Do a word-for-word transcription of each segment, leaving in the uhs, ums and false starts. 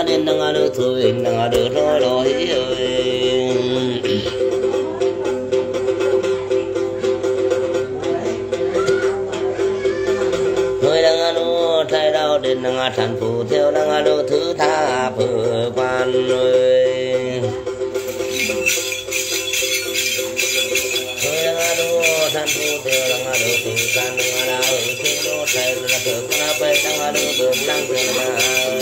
đến đang được thôi đang được rồi rồi người đang được thay đau đến đang thành phụ theo đang được thứ tha phở quan người thành phụ theo đang được thứ can đang được thứ đô thay là thứ quan phải đang được đường đang đường mà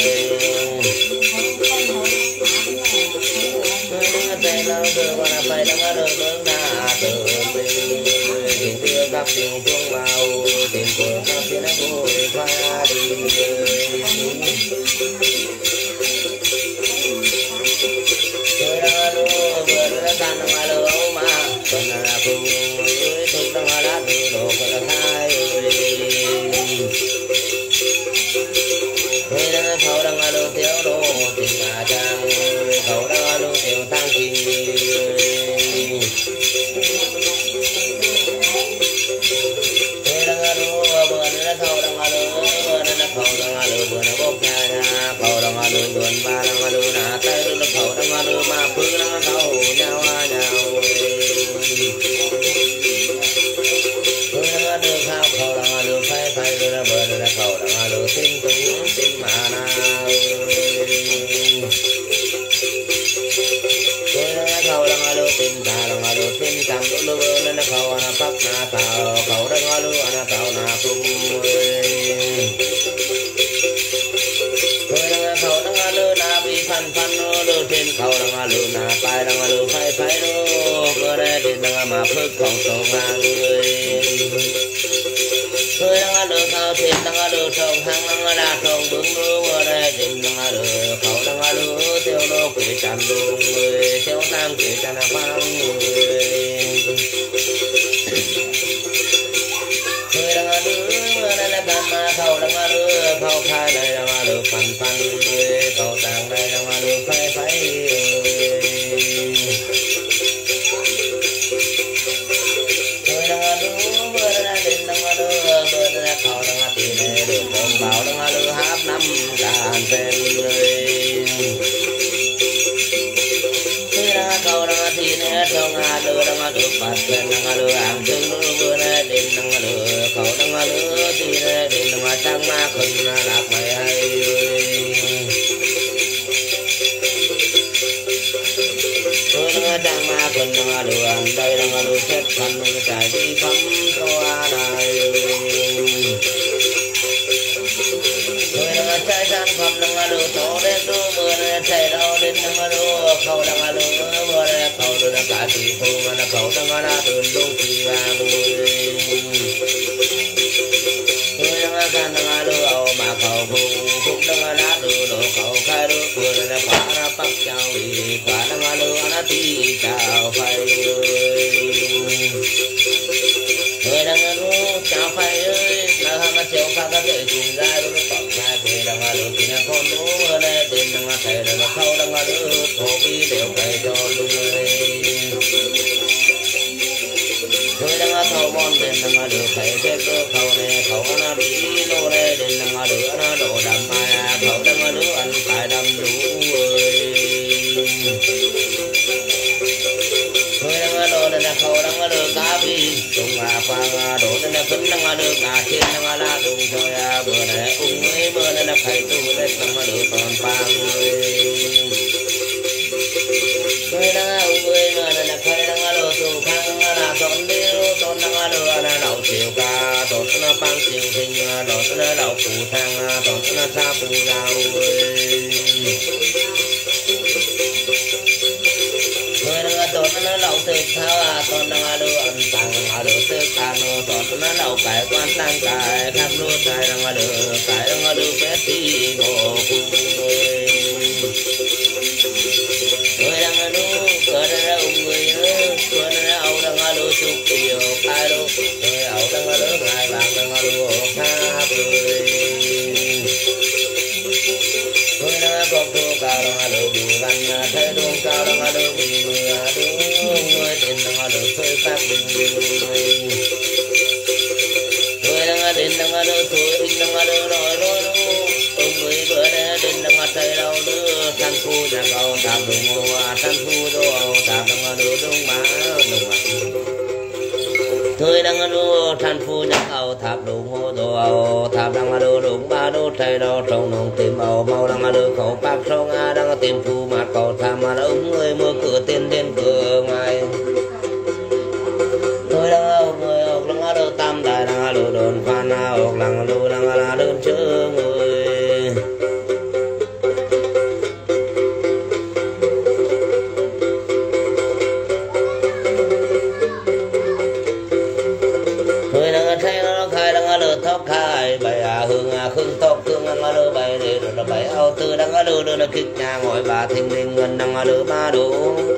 thay đau được quan phải đang được đường na từ tình yêu gặp tình thương màu tình của các thiên bồi pha đi tôi đang đu vừa đã tan đang đu mà còn là cùng với tôi đang đã từ độ còn là hai tôi đang thâu đang đu thiếu đô tình mà trang thâu đang đu thiếu tăng kinh thâu đang alo vừa nó thâu đang alo vừa nó bốc nhà nhà thâu đang alo vừa ba đang alo na tay nó thâu đang alo mà phương đang thâu nhau nhau phương đang alo thâu thâu đang alo phai phai rồi nó vừa nó thâu đang alo tin tung tin mà na thâu đang alo tin ta đang alo tin tam lô lô nó thâu na bắc na thâu thâu đang alo na thâu na cung khẩu đang alo na bị phan phan nó lơ trên khẩu đang alo na pai đang alo phai phai nó cơ đây đến đang mà phước không sầu hàng người tôi đang alo khẩu trên đang alo sầu hàng đang là sầu bướng bướng cơ đây đến đang alo khẩu đang alo theo nó quỷ tràn luôn người theo tam quỷ tràn là phang người tôi đang alo đây là tam ma khẩu đang alo khẩu khai này đang alo phan phan cậu tàng đây đang mà được phai phai tôi đang đu vừa đang đến đang mà được vừa đang khâu đang mà tìm được con bảo đang mà được hát năm đàn tên người tôi đang khâu đang mà tìm trong hà được đang mà được bắt tên đang mà được ăn chân vừa đang đến đang mà được khâu đang mà được tìm đến đang mà trăng ma khẩn lạc mày hay đang mà cần đang được ăn đây đang được chết phần được trải đi phấm qua đời tôi đang trái san phẩm đang được tổ đến tu mưa đang chạy đâu đến đang được khâu đang được mưa đang khâu được đang cả chỉ thu mà đang khâu đang đã từ lúc khi vàng tôi đang can đang được mà khâu phụng phụng đang đã từ độ khâu khai được mưa đang phá ra bắc châu vì phá đang được nó thì chào phai người đang đu chào phai ơi là ham chiều pha các thể cùng ra lúc bọc hai người đang được thì là con đu mưa đây đến đang thầy đang khâu đang được thổ bi đều phải cho luôn người đang thâu bon đến đang được thầy chết khâu này khâu nó bị lô đây đến đang được nó đổ đầm mà khâu đang được ăn phải đầm đủ người đang đổ đến khâu đang được cá bi tung à quang đổ đến phấn đang được cả trên đang là tung thôi à bữa này ung ấy bữa này là phải tu lên đang được còn pang người đang ung ấy bữa này là phải đang được tu khang là tôn điêu tôn đang được là đầu chiều ca tôn nó pang chiều thình tôn nó đầu phụ thang tôn nó sa phụ giàu người đang tôn nó đầu thực thao à tôn đang được ăn tăng à được thực thang tôn nó đầu cái quan tăng cái khắp luôn cái đang được cái đang được bé tí ngô cung người đang được người đang ung người người đang âu đang được chụp tiêu ai đâu người âu đang được hai bạn đang được ha người người đang có tu cao đang được bù văn thấy đúng cao đang được bù người đúng người tiền đang được thuê phát bình người người đang đến đang được thuê đang được rồi rồi ông người bữa nay đến đang thấy đâu nữa phu nhà cầu tháp đồng hồ than phu đô tháp đồng đồ đông má đồng má thôi đang đô than phu nhà cầu tháp đồng hồ đồ tháp đang đô đông ba đô tây đô trong nông tìm màu màu đang đô khẩu bạc sông a đang tìm phu mà cầu tham mà ông người mưa cửa tiên tiên cửa ngoài thôi đang người ốc đang đô tam đại đang đô đồn phan ốc đang đô đang là đơn chữ người khai bài à hương à khương tóc khương ăn lơ bài để rồi bài ao tư đang lơ lơ là kịch nhà ngồi bà thình lình ngân đang lơ ba đồ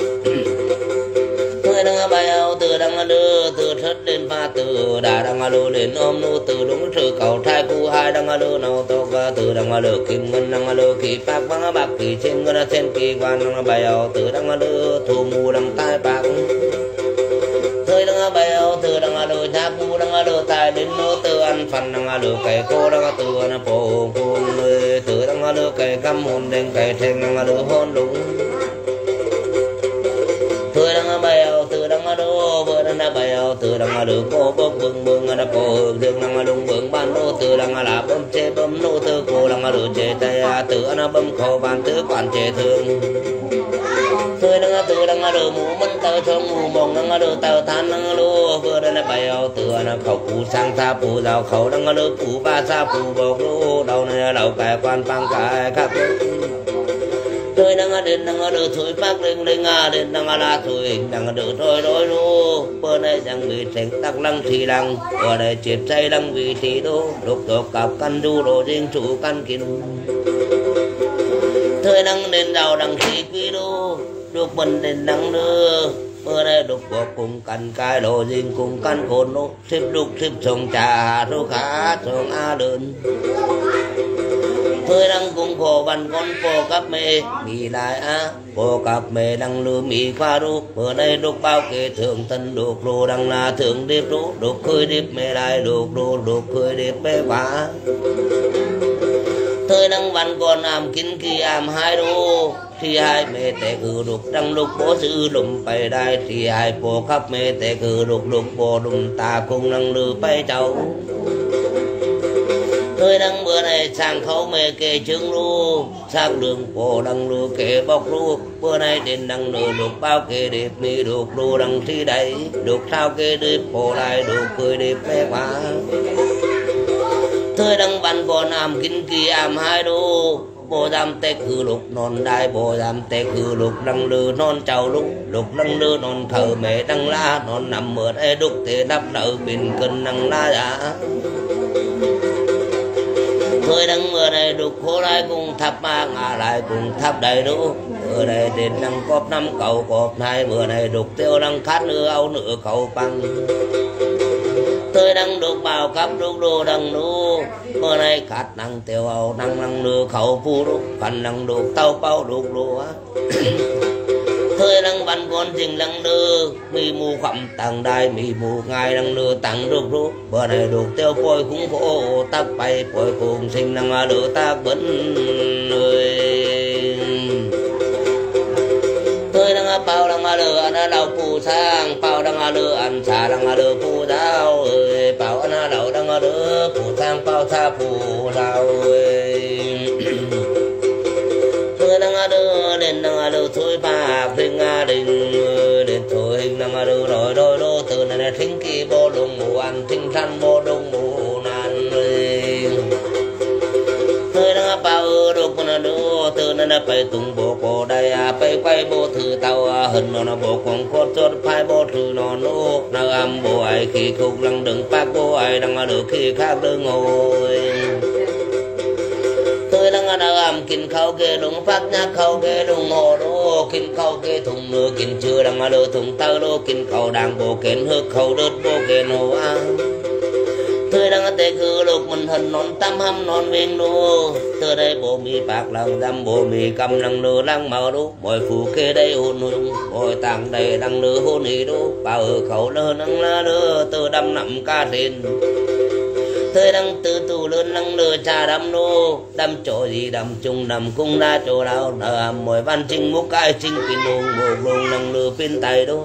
người đang bài ao tư đang lơ từ thất đến ba từ đã đang lơ lên ôm nu từ đúng sự cầu thai cu hai đang lơ nào tóc và từ đang lơ kim ngân đang lơ kỳ bạc băng bạc kỳ trên ngân trên kỳ quan đang bài ao tư đang lơ thu mù đang tai bạc thời đang bay ao từ đang lừa nhát mu đang lừa tài đến nô từ ăn phần đang lừa cây cô đang từ ăn phổ cùng người từ đang lừa cây cam hồn đen cây thèn đang lừa hôn đúng thời đang bay ao từ đang lừa vừa đang bay ao từ đang lừa cô bốc bừng bừng đang cô hưởng đường đang lừa bừng ban nô từ đang là bấm chế bấm nô từ cô đang lừa chế tay từ ăn bấm khâu ban từ quản chế thương thôi đang từ đang lừa mũ mình tơ cho mũ mông đang lừa tơ than đang lừa vừa đang bay ao từ đang khẩu phù sang xa phù giàu khẩu đang lừa phù ba xa phù bọc lô đầu này đầu cài quan phang cài khắp thôi đang đến đang lừa thôi phát lên lên à đến đang là thôi hình đang lừa thôi rồi lô vừa này đang bị thành tắc lăng thì lăng vừa này chết say đang bị thì đô đục đục cặp căn du đồ riêng chủ căn kín thôi đang đến giàu đang thì quý đô đục mình đến đang đưa bữa nay đục của cùng căn cái đồ riêng cùng căn cồn nô xếp đục xếp sông trà rô khá sông a đơn thôi đang cùng khổ bàn con phô cắp mê mì lại á phô cắp mê đang lừa mì qua đu bữa nay đục bao kê thường thân đục lô đang là thường điệp đu đục khơi điệp mê lại đục lô đục khơi điệp mê quá thôi đang văn con am kín kỳ am hai đô thì hai mẹ tệ cử đục đang lục bố sư lùm bay đai thì hai phô khắp mẹ tệ cử đục lục bố lùm ta cùng đang lừa bay cháu thôi đang bữa này sang khâu mẹ kê trứng lu sang đường phô đang lừa kê bọc lu bữa nay đến đang lừa đục bao kê đẹp mi đục lu đang thi đẩy đục sao kê đẹp phô lại đục cười đẹp mẹ quá thôi đang văn con am kín kỳ am hai đô bồ dam tê cử lục non đai bồ dam tê cử lục đang lừa non trầu lục lục đang lừa non thờ mẹ đang la non nằm mượt e đục thế đắp đỡ bình cân đang la giả thôi đang mưa này đục khô lại cùng thắp ba ngả lại cùng thắp đầy đủ bữa này đến đang cọp năm cầu cọp hai bữa này đục tiêu đang khát nửa áo nửa cầu bằng tôi đang đục bao cắp đục đồ đang nô bữa nay khát năng tiêu áo năng năng nửa khẩu phu đục phần năng đục tàu bao đục đồ thôi đang văn con trình đang đưa mi mù khẩm tầng đai mi mù ngài đang đưa tầng đục đục bữa này đục tiêu phôi cũng khổ tắc bay phôi cùng sinh đang đưa ta vẫn người tôi đang bao đang lừa anh đầu phù sang bao đang lừa anh xà đang lừa phù đau ơi bao anh đầu đang lừa phù sang bao xa phù đau ơi tôi đang đưa lên đang lừa thôi bạc đình đình đến thôi hình đang lừa rồi đôi đô từ này thính kỳ bô đông mù ăn thính săn bô đông mù nan tôi đang bao đục con đô từ này phải tung bộ cổ đây phải quay bộ thử tàu hình nó bộ con cốt chốt phải bộ thử nó nô nào âm bộ ai khi khúc lăng đừng phát bộ ai đang được khi khác đừng ngồi tôi đang nào âm kinh khâu kê đúng phát nhát khâu kê đúng hồ đô kinh khâu kê thùng nửa kinh chưa đang được thùng tơ đô kinh khâu đang bộ kén hước khâu đứt bộ kén hồ ăn tôi đang tê cứ lục mình hình non tam hâm non viên đô từ đây bộ mi bạc lăng dăm bộ mi cầm lăng nửa lăng màu đô mọi phù kê đây hôn hôn mọi tàng đây lăng nửa hôn ý đô bao ở khẩu lơ nắng lá đơ từ đâm nằm ca trên tôi đang từ tù lớn năng lừa trà đâm nô đâm chỗ gì đâm chung đâm cung ra chỗ nào đâm mỗi văn trình múc cái trình kinh đồn bộ rồng năng lừa bên tay đô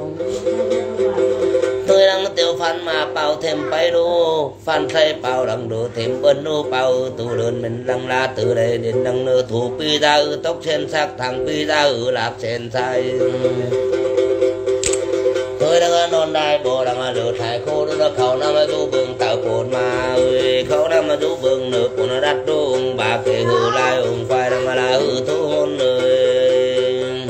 tôi đang tiêu phan mà bao thêm bay đô phan thay bao đằng đô thêm bơn đô bao tù lớn mình đang la từ đây đến năng lừa thủ pi ra ư tóc trên sắc thằng pi ra ư lạc trên sai tôi đang non đai bộ đang lừa thái khô nó khẩu năm du bừng tạo cồn mà ơi khẩu năm du bừng nửa của nó đắt đô ông bà kể hư lai ông phải đang là hư thu hôn ơi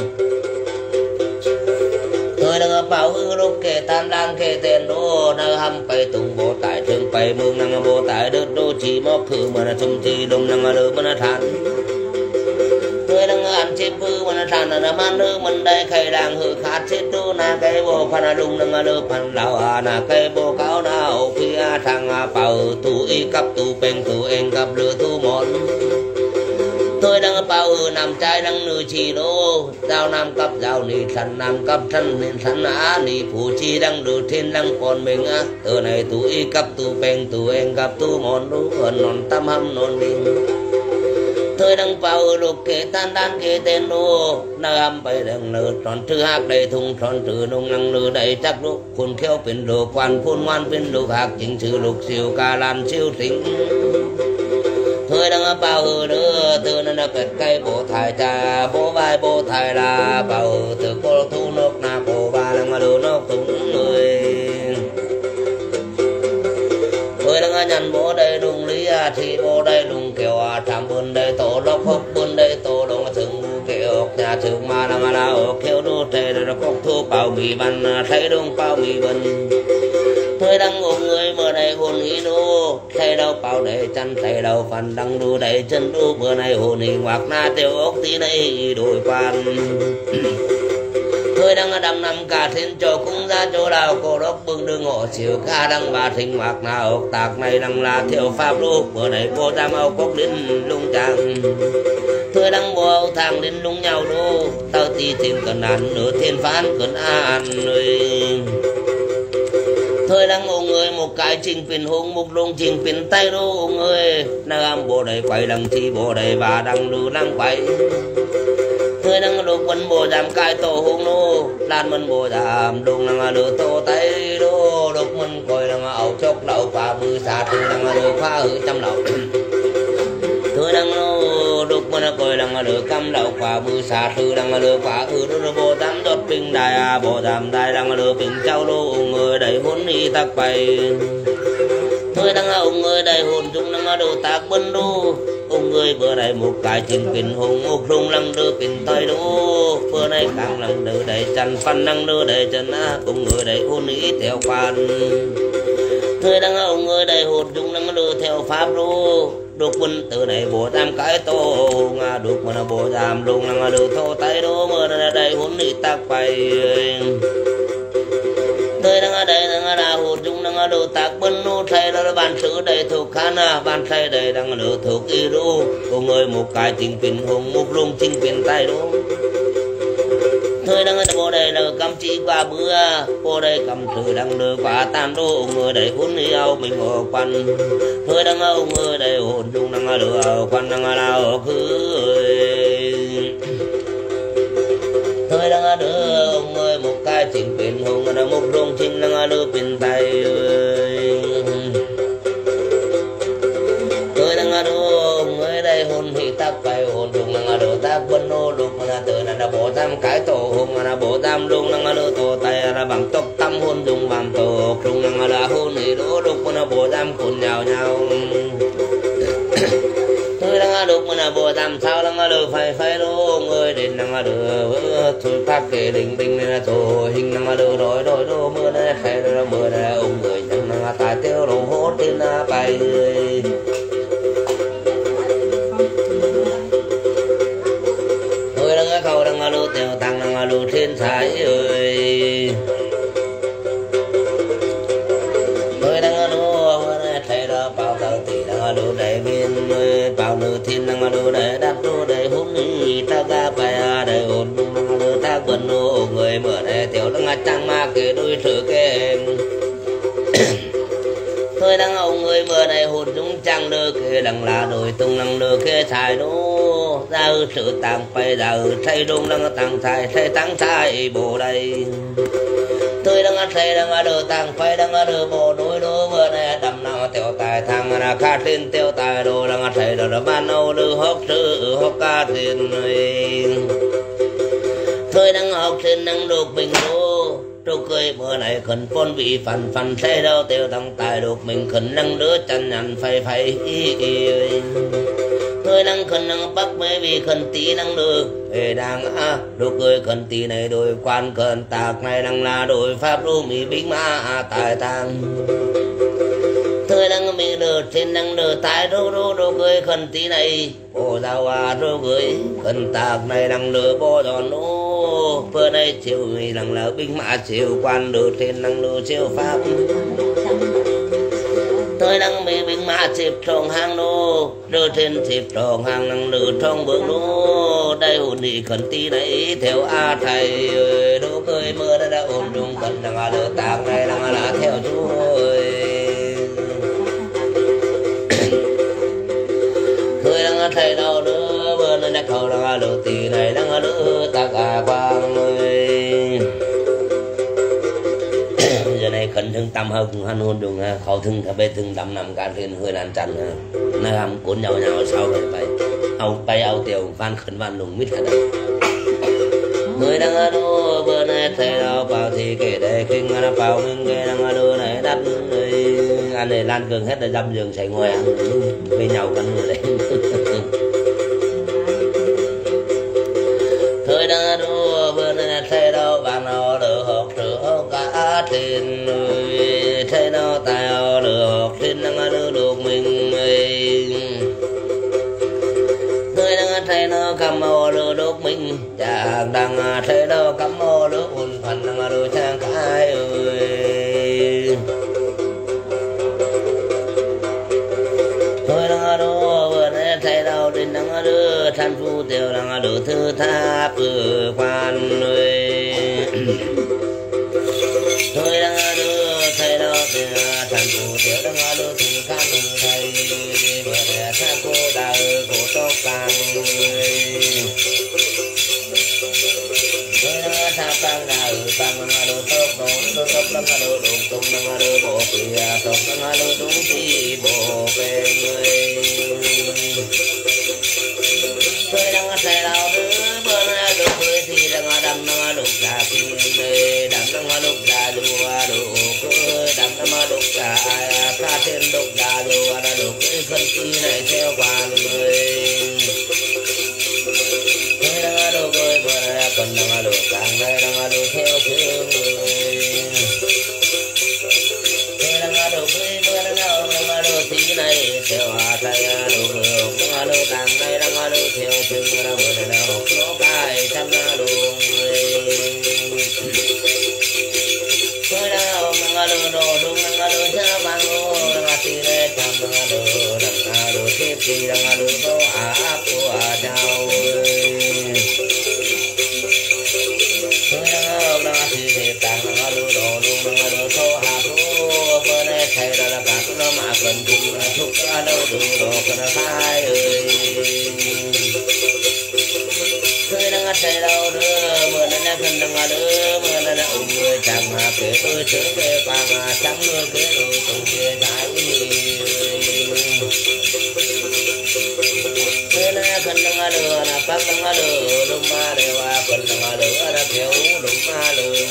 tôi đang bảo hư lúc kể tan đang kể tiền đô nơi hâm bay tung bộ tại trường bay mương đang bộ tại đất đô chỉ móc khử mà là chung chi đông đang lừa mà nó than tôi đang ăn chip hư mà nó than là nó man hư mình đây khai đang hư khát chết đô na cái bộ phan là lung đang lừa phan lão à na cái bộ cáo nào khi thằng bảo tu y cấp tu bèn tu em cấp lừa tu món tôi đang bảo hư nam trai đang nữ chỉ đô giao nam cấp giao nị thần nam cấp thân nên thần á nị phụ chi đang được thiên đang còn mình á từ này tu y cấp tu bèn tu em cấp tu món đô còn non tâm hâm non đình tôi đang vào lục kê tan đan kê tên đô nơi âm bay đang nở tròn thứ hạc đầy thùng tròn trừ nông năng nở đầy chắc lúc phun khéo bên đồ quan phun ngoan bên đồ hạc chính sự lục siêu ca lan siêu tính tôi đang bao hư nữa từ nên là kết cây bộ thải trà bố vai bố thải là bao hư từ cô thu nốc na cô ba đang lừa nốc túng người tôi đang nhận bố đây đùng lý thì bố đây đùng kiểu thảm bươn đây tổ lốc hốc bươn đây tổ đông thường kiểu nhà thường mà là mà là ở kiểu đô thề rồi có thu bao mì bắn thấy đông bao mì bần tôi đang ôm người bữa này hồn ý đô thấy đâu bao để chân thấy đâu phần đang đu đầy chân đu bữa này hồn ý hoặc na tiêu ốc tí này đổi quan tôi đang đâm năm cả thiên cho cũng ra chỗ nào cổ đốc bưng đường ngõ chiều ca đang bà thình hoặc nào tạc này đang là thiệu pháp lúc bữa này cô ra mau cốc đến lung chàng tôi đang bộ thằng đến lung nhau đô tao ti tìm cần ăn nửa thiên phán cần ăn người tôi đang ôm người một cái trình phiền hùng một lông trình phiền tay đô ôm người nam bộ đầy quay đằng chi bộ đầy và đang lưu đang quay tôi đang lục quân bộ giảm cai tổ hùng nô lan mình bộ giảm đùng đang lừa tô tay đô lục mình coi đang ẩu chốc đậu và mưa xa từ đang lừa phá hư trăm lậu tôi đang lục mình coi đang lừa cam đậu và mưa xa từ đang lừa phá hư đô bộ giảm đột bình đại bộ giảm đại đang lừa bình châu đô người đầy hôn đi tắc bay tôi đang ông người đầy hồn chúng đang đồ tạc bên đô ông người bữa này một cái trình kinh hùng một rung lăng đưa kinh tay đô bữa này càng lăng đưa đầy chân phân năng đưa đầy chân á ông người đầy hồn ý theo quan tôi đang ông người đầy hồn chúng đang đưa theo pháp đô đục quân từ này bộ tam cái tô nga đục mà bộ giảm lùng năng đưa thô tay đô mưa này đầy hồn ý tạc bay tôi đang ở đây đang là hồn chúng đang đồ tạc bên nô thầy là bàn sử đầy thuộc khán à bàn thầy đây đang lừa thuộc y đô cô người một cái trình pin hùng một lông trình pin tay đô tôi đang ở bộ đây là cầm chỉ qua bữa bộ đây cầm thử đang đưa qua tam đô người đầy hồn yêu mình ở quan tôi đang ở người đầy hồn chúng đang lừa quan đang là ở cứ tôi đang đưa ông người một cái trình pin hùng là một rong trình đang đưa pin tay tôi đang đưa ông người đây hồn thì tắc bay hồn trùng đang đưa tắc bên nô lục là từ là bộ tam cái tổ hùng là bộ tam luôn đang đưa tổ tay là bằng tóc tâm hồn dùng bằng tổ trùng đang là hồn thì đố lục là bộ tam cuốn nhau nhau tôi đang được mà bộ tam sao đang được phải phải đô người đến đang được thôi phát kể đình đình này là tổ hình đang được rồi rồi đô mưa này phải là mưa này ông người chẳng đang tài tiêu đồ hốt trên bay tôi đang cầu đang được tiêu tăng đang được thiên thái ơi tôi đang được thầy đó bao tao tỷ đang được đại biên bao nữ thiên đang được đại đáp đô đại hôn ta ga bài đại hôn đang được ta quần nô người mở đại tiểu đang trăng ma kể đôi thử kèm tôi đang ông người mở đại hồn đằng là đôi tung năng lừa kia xài đô ra sự tàng phải giờ thay đông năng tàng xài thay tăng xài bộ đây tôi đang thấy đang đưa tàng phải đang đưa bộ đối đô vừa này đầm nào tiêu tài thằng là ca tin tiêu tài đồ đang thấy đồ là ban âu đưa hốc sư hốc ca tin tôi đang học sinh đang được bình đô trâu cười bữa này khẩn phôn vị phần phần xe đâu tiêu tăng tài được mình khẩn năng đứa chân nhằn phải phải tôi năng khẩn năng bắc mới vì khẩn tí năng được về đang à đồ cười khẩn tí này đôi quan khẩn tạc này đang là đôi pháp đô mỹ bính ma tài tăng tôi đang bị được trên năng được tài đô đô đồ cười khẩn tí này bộ giao à đồ cười khẩn tạc này đang lừa bộ giòn đô bữa nay chiều người rằng là binh mã chiều quan được trên năng lừa chiều pháp tôi đang bị binh mã xếp trong hàng đô đưa trên xếp trong hàng năng lừa trong bước đô đây hồn đi khẩn tí này theo a thầy đô cười mưa đã đã ổn dung cần đang là lừa tạc này đang là theo chú tôi đang thầy đâu nữa bữa nay đã khẩu đang lừa tí này đang lừa tạc à quang giờ này khẩn thương tâm hơn hắn hôn đường khẩu thương thà bê thương đậm nằm cả thiên hơi nàn chăn nơi hàm cuốn nhau nhau sau vậy vậy ao bay ao tiểu van khẩn van lùng mít hết người đang ở đâu bữa nay thầy đâu bảo thì kể đây kinh anh bảo mình nghe đang ở đâu này đắt anh này lan cường hết là dăm giường chạy ngoài ăn với nhauกันngười đấy thời đang ở đâu bữa nay thầy đâu bạn nào được học sửa cả tiền thầy đâu tài được học sinh đang ở đâu được mình người đang thầy nó cầm màu được được mình chàng đang thầy đâu cầm màu được ổn phần đang ở đâu chàng cái ơi tôi đang ở đâu bữa nay thầy đâu đến đang ở đâu thanh phu tiểu đang ở đâu thư tháp ở quan ơi tôi đang ở đâu thầy đâu thì thanh phu tiểu đang ở đâu thư can thầy bữa nay thầy cô đã cô tóc càng tôi đang tháp càng nào càng đang ở đâu tóc đốn tóc tóc đang ở đâu đốn tung đang ở đâu bộ kia tóc đang ở đâu đúng thì bộ về người tôi đang thầy đâu nữa bữa nay được cười thì đang đâm đang đục ra kim đâm đang đục ra đùa đục đâm đang đục ra ca trên đục ra đùa đã đục cái phân chi này theo quan người tôi đang đục cười bữa nay còn đang đục càng đây đang đục theo thương người tôi đang đục cười bữa nay đang đục tí này theo thầy đục đang đục càng đây đang đục theo thương bữa nay đang đục nó cái thăm đục tôi đang đang đục đồ đúng đang đục cha bằng ngô đang tí này thăm đang đục đang đục tiếp thì đang đục có áp của chào tôi đang đang tí thì đang đang đục đồ đúng đang đục có áp của bữa nay thầy đã là cả nó mà cần cùng thúc ra đâu đủ đồ cần hai ơi tôi đang thầy đâu nữa bữa nay đang cần đang nữa bữa nay đã ủng người chẳng mà kể tôi chớ về bằng trắng nữa cái đồ cùng kia trái bữa nay cần đang nữa là bác đang nữa đúng mà đều à cần đang nữa là thiếu đúng mà đường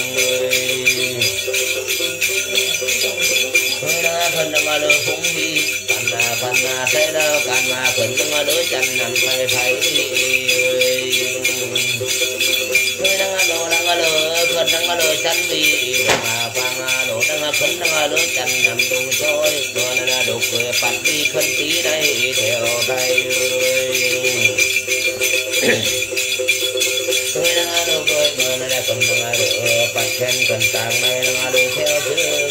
tôi đã cần đang nữa cũng đi cần là cần là thế đâu cần mà cần đang nữa chân nằm phải phải tôi đang đồ đang đồ cần đang đồ chân vì mà bằng đồ đang phấn đang đồ chân nằm tung trôi đồ là đồ cười phật đi khẩn tí đây theo đây tôi đang đồ cười đồ là cần đang đồ phật khen cần tàng này đang đồ theo thương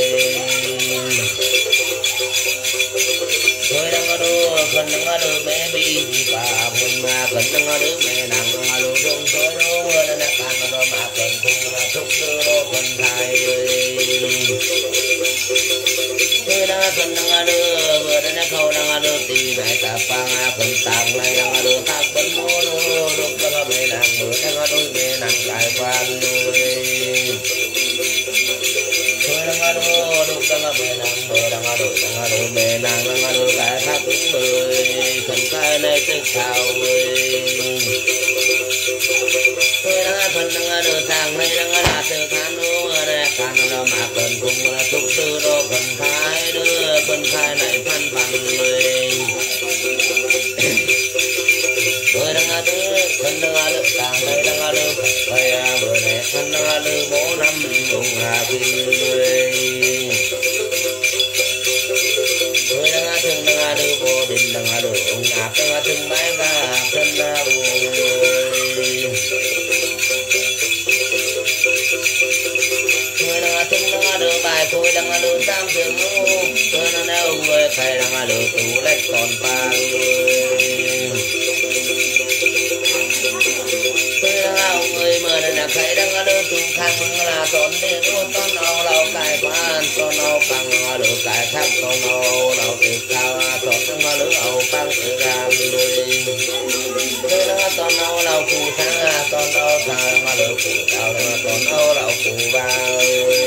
tôi đang đồ cần đang đồ bé bi và buồn mà cần đang đồ mẹ nàng đang đồ trong tôi đồ đang càng đồ mà cần cùng là thúc đồ cần thai tôi đang cần đang đồ vừa đang khâu đang đồ tí đang lư thác bấn mô đô đục đang bề nàng mưa đang đôi bề nàng cài quan thôi đang đô đục đang bề nàng mưa đang đôi đang đôi bề nàng đang đôi cài thác người thần cài này tức thao thôi đang phần đang đôi thang này đang là từ khán đô này khán đô mà cần cùng là thúc tư đô phần thái đưa phần thái này phan bằng người tôi đang đưa phần đang đưa thang này đang đưa phải bữa này phần đang đưa bố năm cùng là kinh người tôi đang thương đang đưa vô đình đang đưa ông áp đang thương bái và thân là tôi đang thương đang đưa bài tôi đang đưa tam trường tôi đang nêu người thầy đang đưa tủ lách còn ba tôi đang người mưa đang thầy đang đưa tủ khăn là tốn đi tôi tốn âu lâu cài quan tốn âu bằng đưa cài tháp tốn âu lâu từ cao tốn đang đưa âu bằng từ làm đuôi tôi đang tốn âu lâu phù sáng tốn âu thà mà đưa phù cao tốn âu lâu phù vào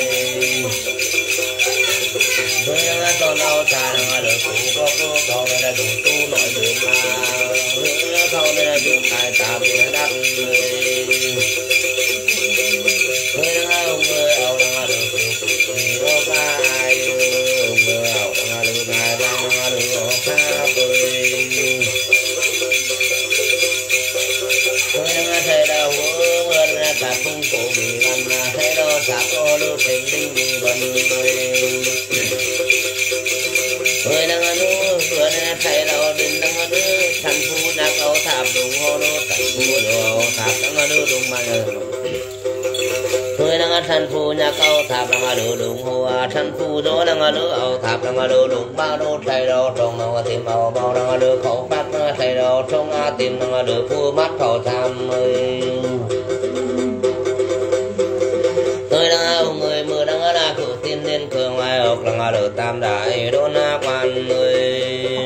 tôi đang tốn âu thà mà đưa phù có phù cầu này là đủ tu nội đường mà hứa cầu này là đủ cài tạm đắp tôi đang ông người âu đang đưa phù phù có cài ông người âu đang đưa cài đang đưa âu khá tôi đang thấy đau mưa là cả khung cổ bị làm là thấy đau sạc ô lưu tình đinh bị bần tôi đang ở núi vừa đang thấy đau đình đang ở núi thành phố đã cầu tháp đúng hồ đô thành phố đồ tháp đang ở núi đúng mà tôi đang ở thành phố nhà cầu tháp đang ở núi đúng hồ thành phố đó đang ở núi cầu tháp đang ở núi đúng bao đô thấy đau trong nó tìm màu bao đang ở núi khẩu phát thấy đau trong tìm đang ở núi phu mắt khẩu tham ơi tôi đang ở người mưa đang ở đa cửa tiên liên cường ngoài học đang ở được tam đại đôn quan người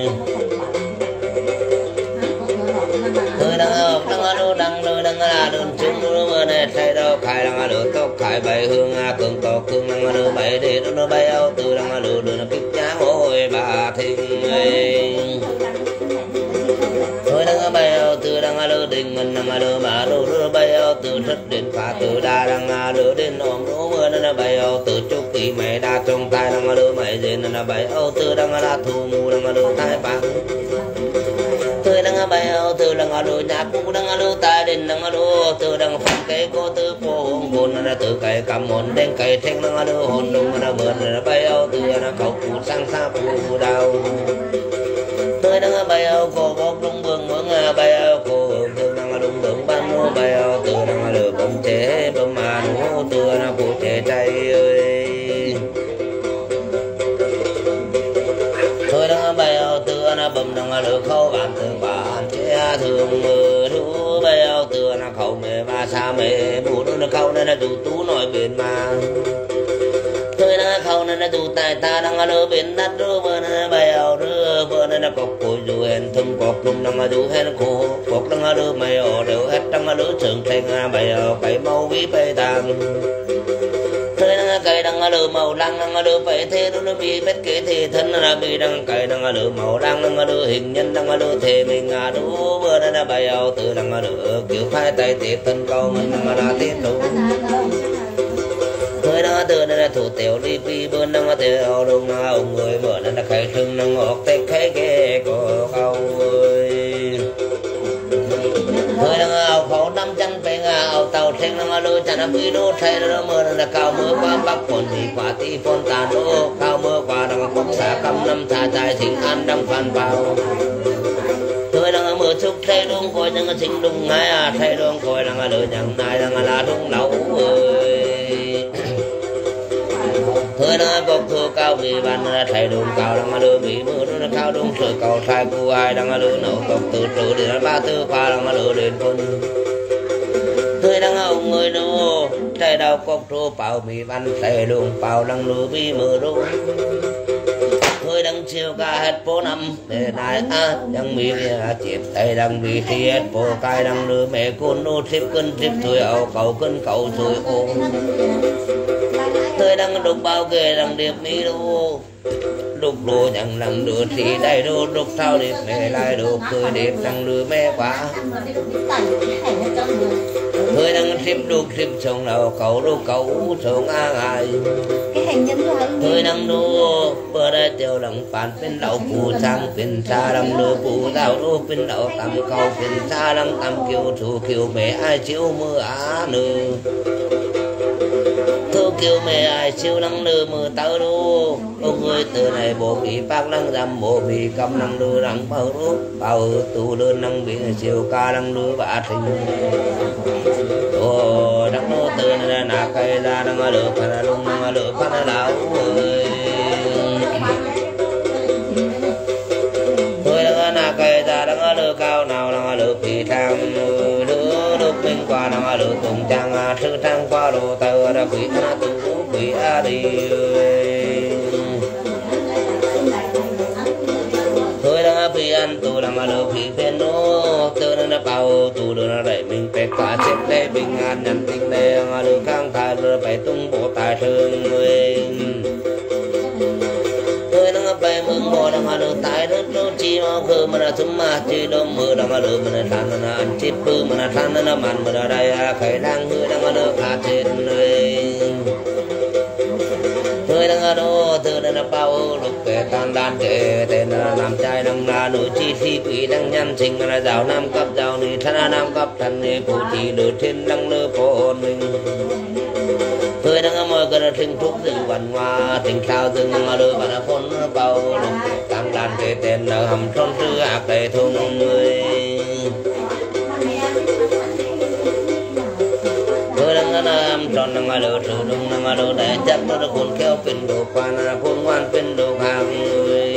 tôi đang ở đang ở đâu đang nơi đang là đơn chúng mưa này thay đâu khai đang ở được tóc khai bảy hương cường tộc cường đang ở được bảy để nó bay ao từ đang ở được đường kích giá hồi bà thình tôi đang ở bay ao từ đang ở được đình mình đang ở được bà đô đưa bay ao từ rất đến phá từ đa đang ở được đến ôm đố mưa nó bay ao từ chúc kỳ mày đa trong tay đang ở được mày gì nó bay ao từ đang ở là thu mù đang ở được thái bạc tôi đang ở bay ao từ đang ở được nhà cũ đang ở được tai đình đang ở được từ đang phong cây cô từ phố hồn hồn là từ cây cầm hồn đến cây thanh đang ở được hồn đông là mượn là bay ao từ là cầu cụ sang xa phù đào tôi đang ở bay ao cổ bốc đông bường mướn bay ao cổ từ đang ở đông bường ban nô bay ao từ đang ở được bông chế bông mà nô từ là cụ chế trai ơi tôi đang ở bay ao từ là bầm đang ở được khâu bàn từ bàn chế thường mưa thú bay ao từ là khâu mề ba xa mề bù nó khâu nên là tụ tú nổi biển mà tôi đang khâu nên là tụ tài ta đang ở được biển đất đưa vừa nên bay ao đưa vừa nên là cọc cối dù hèn thùng cọc lùng đang ở dù hèn khô cọc đang ở được mày ở đều hết đang ở được trường thành bay ao cái màu vĩ bay tàng tôi đang cây đang ở được màu đăng đang ở được phải thế nó bị vết kế thì thân là bị đang cây đang ở được màu đăng đang ở được hình nhân đang ở được thể mình à đủ vừa nên là bay ao từ đang ở được kiểu phai tay tiếp thân câu mình đang là tiếp đủ tôi đang từ nên là thủ tiểu đi pi bên đang ở tiểu đông na ông người mở nên là khai trưng đang ngọt tết khai ghê của câu ơi tôi đang ao khẩu năm chân bên ao tàu trên đang ở đôi chân là phi đô thay nó mưa là cao mưa qua bắc còn thì quả ti phun tàn đô cao mưa qua đang có xả căm năm thả trái thỉnh an đang phàn vào tôi đang ở mưa chúc thay đông coi đang ở chính đông ngay à thay đông coi đang ở đôi nhằng này đang ở là đông nấu ơi tôi đang có thua cao vì ban là thầy đông cao đang ở đôi bị mưa nó cao đông trời cầu thay cu ai đang ở đôi nấu tộc từ từ để ba tư pha đang ở đôi đến quân tôi đang ông người nô thầy đào cốc thua bảo bị ban thầy đông bảo đang lừa bị mưa đông tôi đang chiều ca hết phố năm để này á đang mi chịp tay đang đi thi hết phố cai đang đưa mẹ con nô xếp cân xếp tuổi ảo cầu cân cầu tuổi ô tôi đang đục bao kề đang điệp mi đô đục đồ chẳng làm được thì đây đô đục thao điệp mẹ lại đục cười điệp đang đưa mẹ quá tôi đang xếp đục xếp chồng nào cầu đô cầu chồng ai ai tôi đang đô bữa đây tiêu lòng phản bên đậu phù sang bên xa đang đưa phù đào đô bên đậu tầm cầu bên xa đang tầm kiều chủ kiều mẹ ai chiếu mưa á nữ thu kiều mẹ ai chiếu năng nữ mưa tao đô ông ơi từ này bộ bị bác năng dầm bộ bị cầm năng đưa năng bao đô bao tù đơn năng bị chiều ca năng đưa bả tình ô đắc nô từ này nà cây ra năng lửa phản lung năng lửa phản lão ơi tôi đang nà cây ra đang lửa cao nào năng lửa phi thang lửa đục minh qua năng lửa cùng trang sư trang qua đồ tờ đã quỷ na tu quỷ a đi tôi đang phi ăn tu đang lửa phi bên nô từ nó bao tu đưa nó đẩy mình phải cả chết đây bình an nhận tình đây lửa khang thai lửa phải tung bộ tài thương người tôi đang bay mừng mò đang lửa tài đất lửa chi mà khờ mà là sum mà chi đó mưa đang lửa mà là than nó ăn chip bự mà là than nó mặn mà là đây khởi đang hư đang lửa khá chết người tôi đang đô từ đây là bao lục kẻ tan đan kẻ tên là nam trai đang là nữ chi thi quỷ đang nhăn sinh là giáo nam cấp giáo ni thân nam cấp thân ni phụ chỉ lửa thiên đang lửa phổ mình tôi đang mời cái thình thuốc rừng văn hoa tình sao rừng lửa và là phun bao lục tan đan kẻ tên là hầm son sư ác đầy thùng người nam tròn năng lửa trừ đông năng lửa để chắc nó được cuốn kéo pin đồ quan cuốn ngoan pin đồ hàng người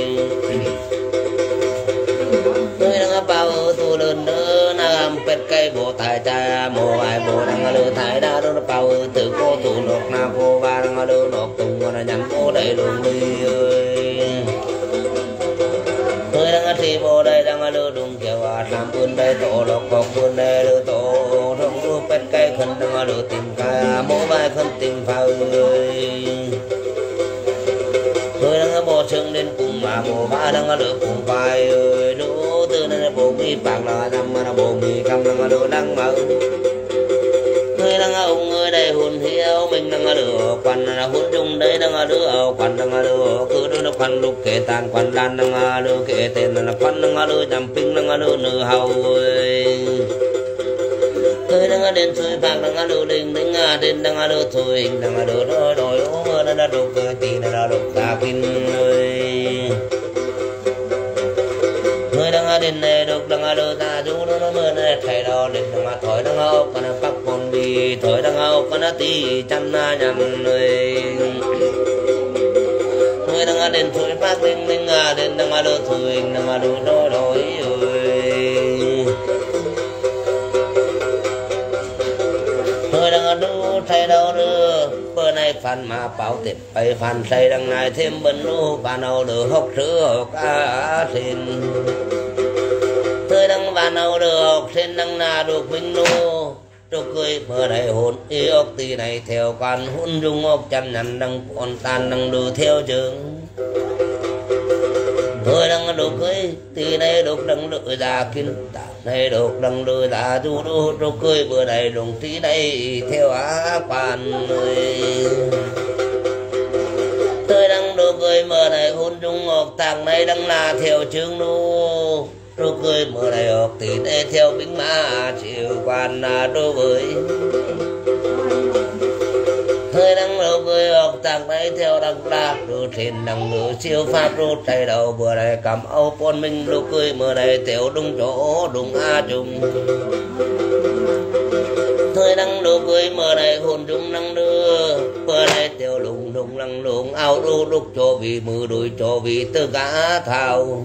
tôi đang bao tu lớn nữa nam pet cây bộ tài cha mồ ai bộ năng lửa thái đa đó bao từ cô tu nộp na cô ba năng lửa nộp tung nó nhắn cô đầy luôn đi tôi đang thi bộ đây đang lửa đúng kiểu làm buôn đây tổ lộc cọc buôn đây lửa tổ trong lúc pet cây khẩn đang lửa tìm ca mô bài khẩn tìm phao tôi đang bộ sưng đến cùng mà bộ ba đang lửa cùng phai đủ từ này bộ mi bạc là năm mà bộ mi cầm đang lửa đang mở tôi đang ông ơi đây hồn hiếu mình đang lửa quan là hồn chung đấy đang lửa quan đang lửa cứ đưa nó quan lúc kể tàn quan lan đang lửa kể tên là quan đang lửa jump ping đang lửa nửa hầu tôi đang đến suối bạc đang lửa đình đình đến đang lửa thôi hình đang lửa đôi đôi ôm nó đã đục cười tì nó đã đục ta pin người đang đến này đục đang lửa ta chú nó mưa này thầy đó đến đang thổi đang ốc còn bắc con đi thổi đang ốc còn tí chăn nhằn người người đang đến suối bạc đình đình đến đang lửa thôi hình đang lửa đôi đôi tôi đang đu thay đâu nữa bữa nay phan mà bảo tiệp bay phan say đằng này thêm bên nu bà nào được học sữa học á thìn tôi đang bà nào được học trên đằng nào được minh nu cho cười bữa đây hồn y ốc tì này theo quan hôn dung ốc chăn nhằn đằng còn tan đằng đồ theo trường tôi đang đồ cưới tì này đục đằng lựa ra kinh tạ này đục đằng lựa ra du đu đồ cưới bữa này đồng tí đây theo á quan người tôi đang đồ cưới bữa này hôn dung ngọc tàng này đang là theo chương đu đồ cưới bữa này học tì đây theo bính mã chịu quan đồ với thời đang lâu cười học tàng đấy theo đăng lạc đồ trên đăng đồ siêu pháp đồ tay đầu bữa này cầm âu con mình đồ cười mưa này tiểu đúng chỗ đúng a chung thời đang đồ cười mưa này hồn chung năng đưa bữa này tiểu lùng đùng năng lùng ao đô đúc cho vì mưa đôi cho vì tư cả thao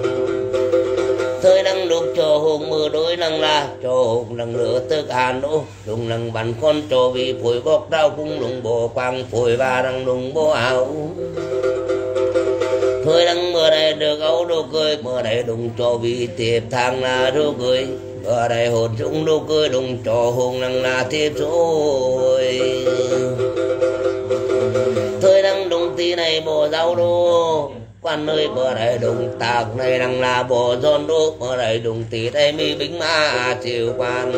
thời đang đục cho hùng mưa đối năng la cho hùng năng lửa tức hàn đô đùng năng bắn con cho vì phổi bọc đau cung lùng bộ quang phổi và năng lùng bộ ảo thôi đang mưa này được ấu đô cười mưa này đụng cho vì tiếp thang là đô cười mưa này hồn chúng đô cười đụng cho hùng năng là tiếp rồi thôi đang đụng tí này bộ rau đô quan nơi bờ này đụng tạc này đang là bộ giòn đô bờ này đụng tí đây mi bính ma chiều quan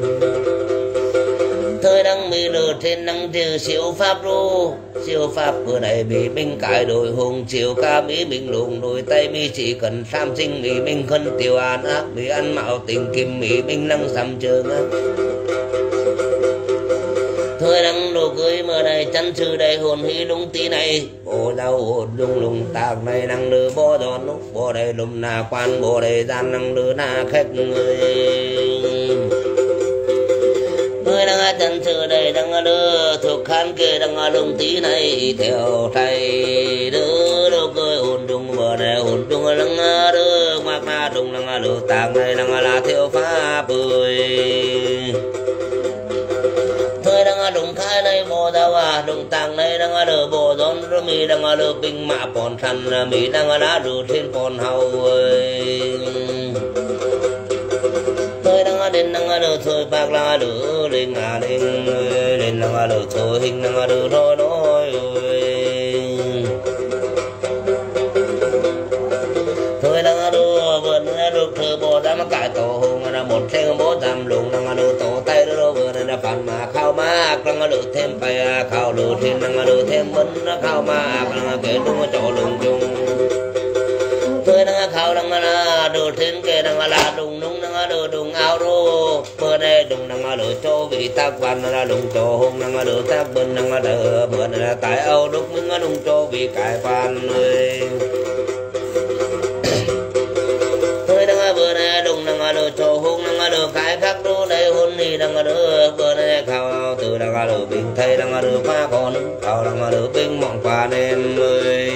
thời đang mi lừa trên năng trừ siêu pháp đô siêu pháp bữa này bị mình cải đổi hùng chiều ca mỹ mình lùng đôi tay mi chỉ cần tham sinh mỹ mình khân tiêu an ác mỹ ăn mạo tình kim mỹ mình năng sắm trường á thời đang đồ cưới mưa này chăn chư đây hồn hí đúng tí này bộ đau hồn dung lùng tạc này năng lừa bó giòn lúc bộ đây lùm nà quan bộ đây gian năng lừa nà khách người người đang chân chư đây đang đưa thuộc khán kia đang lùng tí này theo thầy đưa đồ cười hồn dung bờ này hồn dung lăng đưa mạc na dung lăng lừa tạc này đang là theo pháp bơi thời đang đụng khai này bộ đau à đụng tàng này đang lừa bộ giòn rồi mi đang lừa bình mạ bòn thằn mi đang lá rượu trên bòn hầu thời đang đến đang lừa thôi bạc là lừa lên à lên lên đang lừa thôi hình đang lừa rồi nói thôi đang lừa vườn được thưa bộ đã mà cải tổ hùng là một xe bố giảm lùng đang lừa tổ tay đó vừa là phản mà khao ma đang lừa thêm phải khao lừa thêm đang lừa thêm vấn khao ma đang kể đúng chỗ lùng chung thôi đang khao đang là đồ thêm kể đang là đùng đúng đang lừa đùng áo rô bữa nay đùng đang lừa cho vị tác văn là đùng cho hùng đang lừa tác bên đang lừa bữa này là tại âu đúc mình đùng cho vị cải văn ơi bữa nay đùng đang lừa cho hùng đang lừa cái khác đô đây hôn thì đang lừa bữa nay khao từ đang lừa bình thay đang lừa pha con khao đang lừa bình mọn qua đêm ơi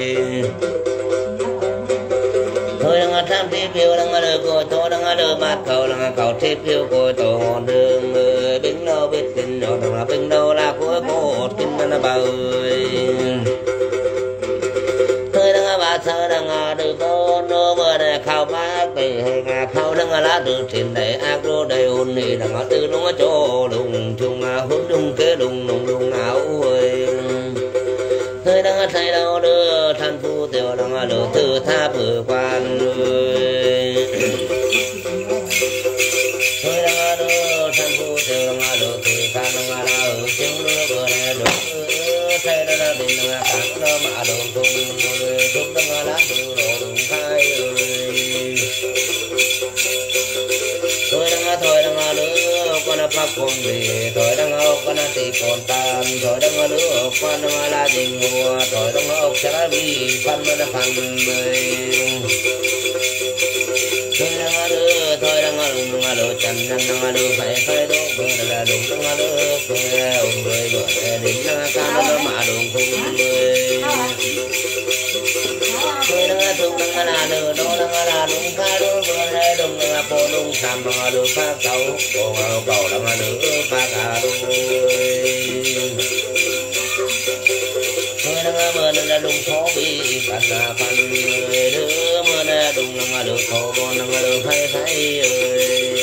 thôi đang tham tiếp phiêu đang lừa coi to đang lừa mát khao đang khao tiếp phiêu coi to ngọn đường ơi bình đâu biết tin đâu đang là bình đâu là của cô kinh nó bờ thôi đang bà sơ đang được con nó bữa này khao mát về hình khao đang lá từ trên đây ác đô đây hôn thì đang từ nó chỗ đùng chung hôn đùng kế đùng đùng đùng áo ơi thôi đang thấy đâu đưa thành phu tiểu đang lừa từ tha vừa quan ơi thôi đang đưa thành phu tiểu đang lừa từ tha đang là ở tiếng đưa bữa này được thấy đó là tình đang cắn nó mà đồn tung thúc đang lá từ đồ đùng khai thôi đang thôi đang lừa con pháp con gì thôi đang con tì con tan thôi đang lừa con là tình mùa thôi đang ốc sẽ bị phân nó phăng bơi thôi đang lừa thôi đang lừa đang lừa chân đang lừa phải phải đốt bơi là đúng đang lừa thôi ông bơi bơi đến đang cá nó mà đúng không bơi thôi đang thuộc đang là lừa đó đang là đúng cá đó bơi đây đúng là bộ đúng tham đang lừa phá cầu bộ cầu đang lừa phá cả đúng thôi đang mưa đang là đúng khó bị phạt là phạt đứa mưa đang đúng đang lừa khó bon đang lừa phải phải ơi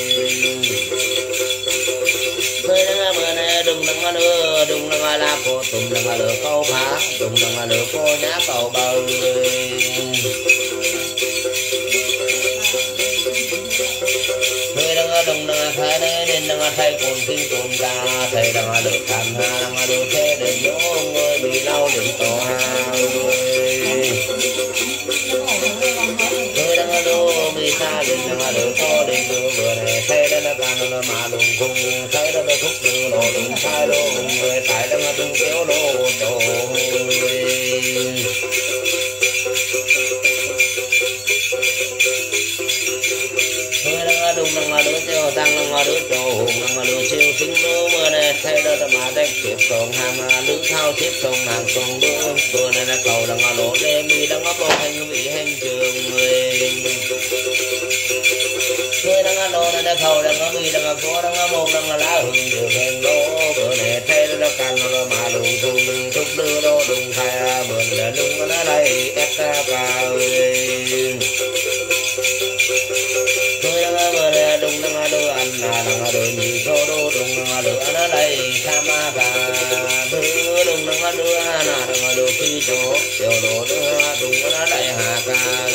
thôi đang mưa đang đúng đang lừa đúng đang là cô tùng đang lừa câu phá đúng đang lừa cô nhá cầu bờ thôi đang đồng đang thay nên đang thay cồn kinh cồn ca thầy đang được tham ha đang được thế để nhớ người bị đau đừng to ha thôi đang đô bị xa đừng đang được to đừng được vừa này thấy đó là càng là mà đừng cùng thấy đó là thúc đừng đồ đừng sai đô người tại đang đừng kéo đô đồ đúng đang đứa tiêu tăng đang đứa trầu hùng đang đứa siêu tính đứa mưa này thay đó mà đánh tiếp sông hàng đứa thao tiếp sông hàng sông đứa bữa này là cầu đang đổ đêm đi đang có bao hành vị hành trường người người đang đổ này là cầu đang có vị đang có đang có một đang lá hùng đường đèn đổ bữa này thay đó càng mà đùng thùng thúc đưa đô đùng khai bờn là đùng nó đây ép ca cao tôi đang bờ là đùng đang đưa anh là đang đưa nhị số đô đùng đang đưa anh ở đây tham ma cả thứ đùng đang đưa anh là đang đưa phi chỗ tiểu đồ đưa đùng nó đây hà ca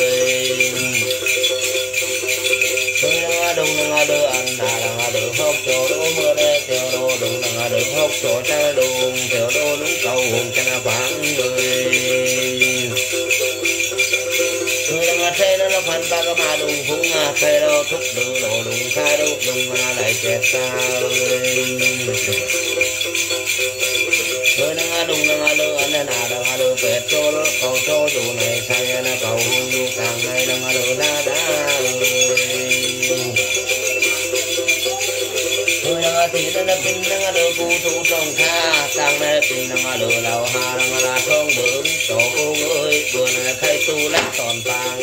tôi đang đùng đang đưa anh là đang đưa hốc chỗ đô mưa đây tiểu đồ đùng đang đưa hốc chỗ cha đùng tiểu đồ đúng cầu hùng cha vắng người tôi đang thấy nó phần ba cái mà đùng cũng thấy đâu thúc đùng đồ đùng khai đùng đùng mà lại chết sao tôi đang đùng đang đưa anh là đang đưa pet cho nó cầu cho dù này sai nó cầu hùng càng ngày đang đưa đá đá tôi đang thì nó là pin đang đưa cụ thủ trong kha sang đây pin đang đưa lầu hà đang là không bướng tổ ơi vừa này khai tu lách toàn vàng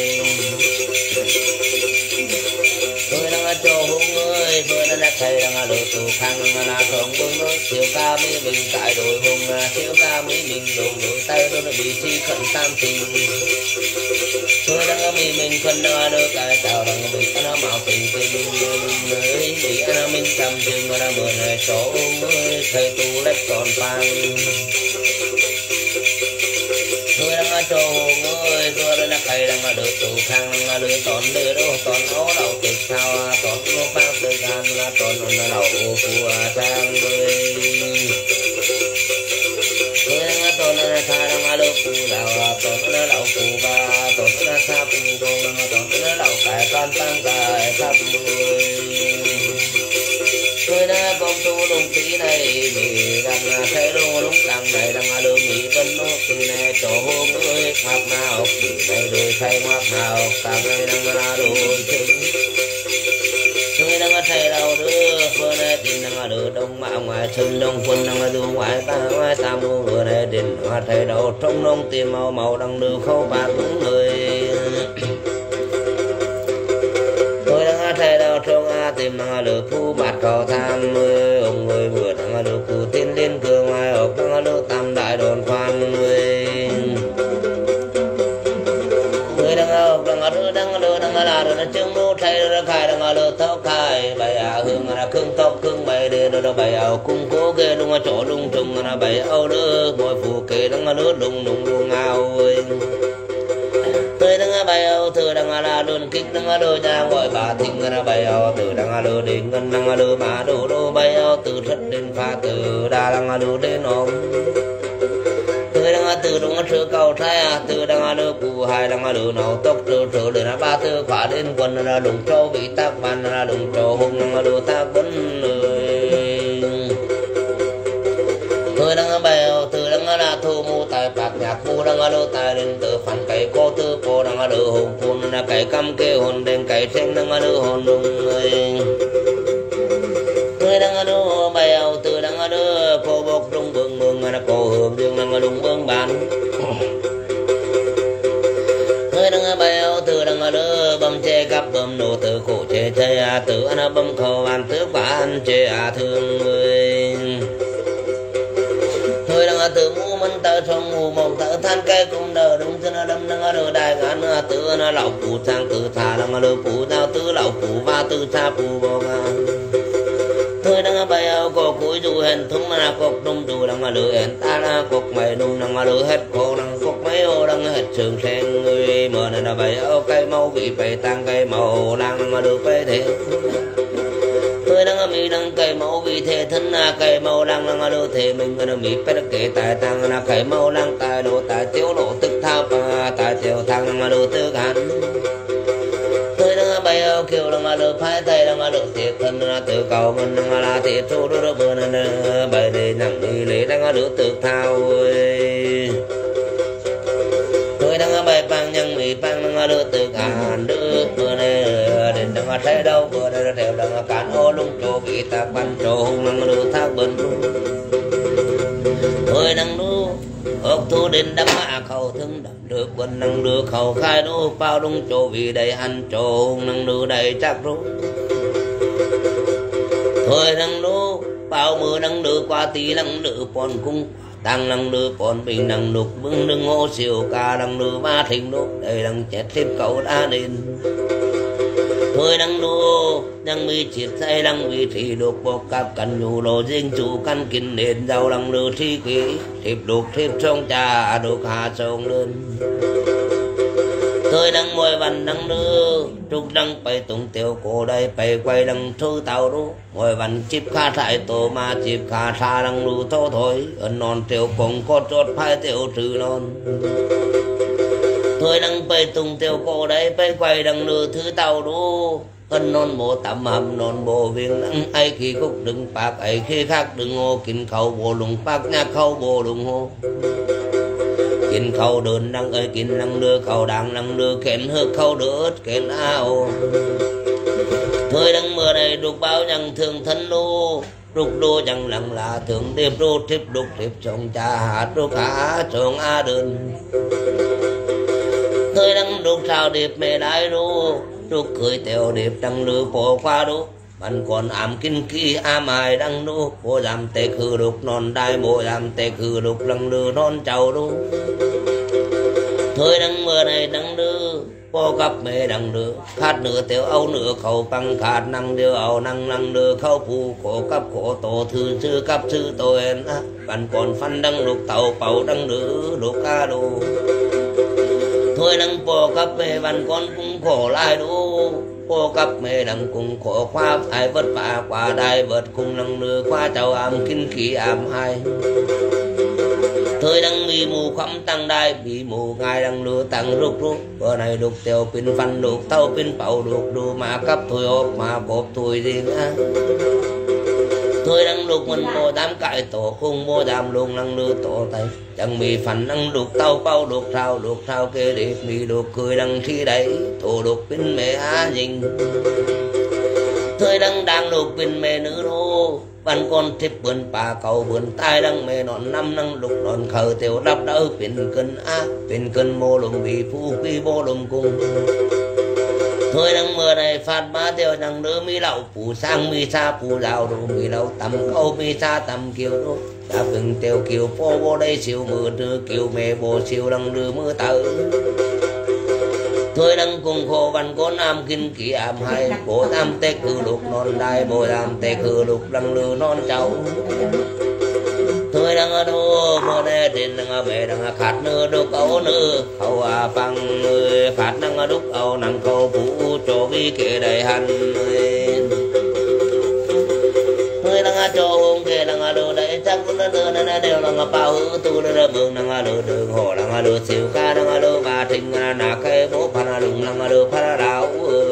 tôi đang cho hùng ơi vừa này thầy đang đưa tu khang đang là không bướng nó thiếu ca mới mình tại đội hùng thiếu ca mới mình đụng đôi tay tôi bị chi khẩn tam tình tôi đang bị mình phân đo đưa cái tàu đang bị nó mạo tình tình mới bị anh mình cầm chừng mà đang bữa này số mới thầy tu lách toàn vàng tôi đang cho hùng ơi tôi đang thầy đang được tu khang đang đưa toàn đưa đâu toàn áo đầu tiệt sao toàn nó bao từ gan là toàn nó đầu của trang ơi tôi đang toàn nó tha đang được phù đầu toàn nó đầu phù ba toàn nó sa phù đông toàn nó đầu cải tan tăng cải sắp tôi đã con tu đúng tí này vì đang thấy đâu lúc càng này đang đưa mỹ bên nó từ này chỗ hôm ơi mặc nào từ này đôi thay mặc nào càng này đang là đôi chứng tôi đang thấy đâu đưa vừa này tình đang đưa đông mạo ngoài sân đông quân đang đưa ngoài ta ngoài ta mua vừa này tình đang thấy đâu trong nông tiền màu màu đang đưa khâu bạc những người tôi đang thấy đâu trong a tìm đang được thu bạc cầu tham ơi ông người vừa đang được cụ tiên liên cơ ngoài ốc đang được tam đại đồn khoan người người đang ốc đang được đang được đang là được chứng đô thay được khai đang được thâu khai bài à hương là cương tóc cương bài để được bài ảo cung cố kê đúng ở chỗ đúng trùng là bài áo được mỗi phù kê đang được đùng đùng đùng ao ơi tôi đang bay áo từ đang là đồn kích đang đôi ra gọi bà thình là bay áo từ đang đôi đến ngân đang đôi mà đôi đôi bay áo từ rất đến pha từ đa đang đôi đến ông tôi đang từ đúng chưa cầu thay từ đang đôi cụ hai đang đôi nào tóc từ từ để là ba từ khóa đến quần là đúng châu bị tác bàn là đúng châu hùng đang đôi tác vấn tôi đang bay áo từ đang là thu mua tại bạc nhạc mua đang đôi tại đến từ phản cái cô tư cô đang đôi hồn phun là cái cam kê hồn đêm cái sen đang đôi hồn đúng người tôi đang đôi bay áo từ đang đôi cô bốc trung bưng mừng là cô hưởng dương đang đúng bưng bàn tôi đang bay áo từ đang đôi bấm che cắp bấm nổ từ cổ che che à từ anh bấm khâu ăn tước bán che à thương người tôi đang từ mu mình tới trong mù mộng tới than cây cũng đờ đúng cho nó đâm đang đờ đại ngàn từ nó lẩu phụ sang từ thả đang đờ phụ giao từ lẩu phụ và từ xa phụ bò ngàn tôi đang bay áo cổ cuối dù hẹn thúng là cột đông dù đang đờ hẹn ta là cột mày đông đang đờ hết khô đang cột mấy ô đang hết sườn sen người mở này là bay áo cây màu bị phải tăng cây màu đang đờ phải thế tôi đang mi đang cây màu vì thế thân là cây màu đang đang đưa thế mình đang mi phải kể tại tăng là cây màu đang tại đồ tại tiêu lộ tức thao và tại tiêu thang đang đưa tức hắn tôi đang bay áo kiểu đang đưa phái tay đang đưa thiệt thân là từ cầu mình đang là thiệt thu đưa bữa nên bay để nặng đi lấy đang đưa tức thao tôi đang bay băng nhân mi băng đang đưa tức hắn đưa bữa này đến đang thấy đâu bữa này theo đang cản ô lung chỗ bị ta bắn chỗ hung đang đưa thác bên tôi đang đu ốc thu đến đám mạ khẩu thương đập được bên đang đưa khẩu khai đu bao lung chỗ vì đầy ăn chỗ hung đang đưa đầy chắc rú tôi đang đu bao mưa đang đưa qua tí đang đưa còn cung tăng năng đưa còn bình năng lục bưng đừng ngô siêu ca năng đưa ba thình đúc đây năng chết thêm cậu đã đến thôi năng đô năng mi chiết say năng vi thị đục bọc cặp cắn nhu lô dinh chủ căn kinh nền giàu năng đưa thi quý thiệp đục thiệp trong trà đục hạ sông lên thôi năng môi văn năng đưa trục năng bay tung tiêu cổ đây bay quay năng thư tàu đu môi văn chip kha thải tổ mà chip kha tha năng đu thô thôi ẩn non tiêu cùng có chốt phai tiêu trừ non thôi năng bay tung tiêu cổ đây bay quay năng đưa thư tàu đu ẩn non bộ tạm hầm non bộ viên năng ai khi khúc đừng bạc ai khi khác đừng ngô kinh khẩu bộ lùng bạc nha khẩu bộ lùng hô kinh khâu đơn năng ơi kinh năng đưa khâu đang năng đưa kén hư khâu đớt kén ao thôi đang mưa này đục bao nhằng thường thân đô đục đô chẳng lặng là thường điệp đô tiếp đục tiếp trong cha hạt đục há trong a đơn thôi đang đục sao điệp mẹ đái đô đục cười tèo điệp đang lừa bỏ qua đô bạn còn ám kinh kỳ ám ai đang đô bộ giảm tê khư đục non đai bộ giảm tê khư đục lăng lừa non trầu đô thôi đang mưa này đang đưa bộ cặp mẹ đang đưa khát nửa tiêu âu nửa khẩu bằng khát năng điều âu năng năng đưa khâu phù cổ cặp cổ tổ thư sư cặp sư tôi em á bạn còn phân đang lục tàu bầu đang đưa lục ca đô thôi đang bộ cặp mẹ bạn con cũng khổ lại đô bộ cặp mẹ đang cùng khổ khoa ai vất vả qua đai vượt cùng năng đưa qua chào ám kinh khí ám hai thôi đang bị mù khắm tăng đai bị mù ngài đang lừa tăng rục rục bữa này đục tiêu pin phân đục tàu pin bầu đục đu mà cấp thôi ốp mà cộp thôi gì nữa thôi đang đục mình mô đám cãi tổ khung mô đám luôn đang lừa tổ tay chẳng bị phần đang đục tàu bao đục thao đục thao kê đẹp bị đục cười đang thi đấy tổ đục pin mẹ á dình thôi đang đang đục pin mẹ nữ đô bạn con tiếp bươn bà cầu bươn tai đang mê nọn năm năng lục nọn khờ tiêu đắp đỡ pin cân á pin cân mô lùng vì phu quy vô lùng cung thôi đang mưa này phát má tiêu đang đỡ mi lậu phủ sang mi xa phủ rào đồ mi lậu tầm câu mi xa tầm kiều đồ đã từng tiêu kiều phô vô đây siêu mưa đưa kiều mẹ bồ siêu đang đưa mưa tử thôi đang cùng khổ văn có nam kinh kỹ ảm hay bộ nam tê cư lục non đai bộ nam tê cư lục đang lừa non cháu thôi đang ở đô mơ đê trên đang ở bể đang ở khát nơ đô cấu nơ khâu à bằng người khát đang ở đúc âu năng câu phụ cho vi kể đầy hành người đang ở cho hôn kể đang ở đô đấy chắc cũng đã đưa nên đều đang ở bao hư tu đã mừng đang ở đô đường hồ đang ở đô siêu ca đang ở đô bà thình nà cây bố pha na lùng đang ở đô pha đảo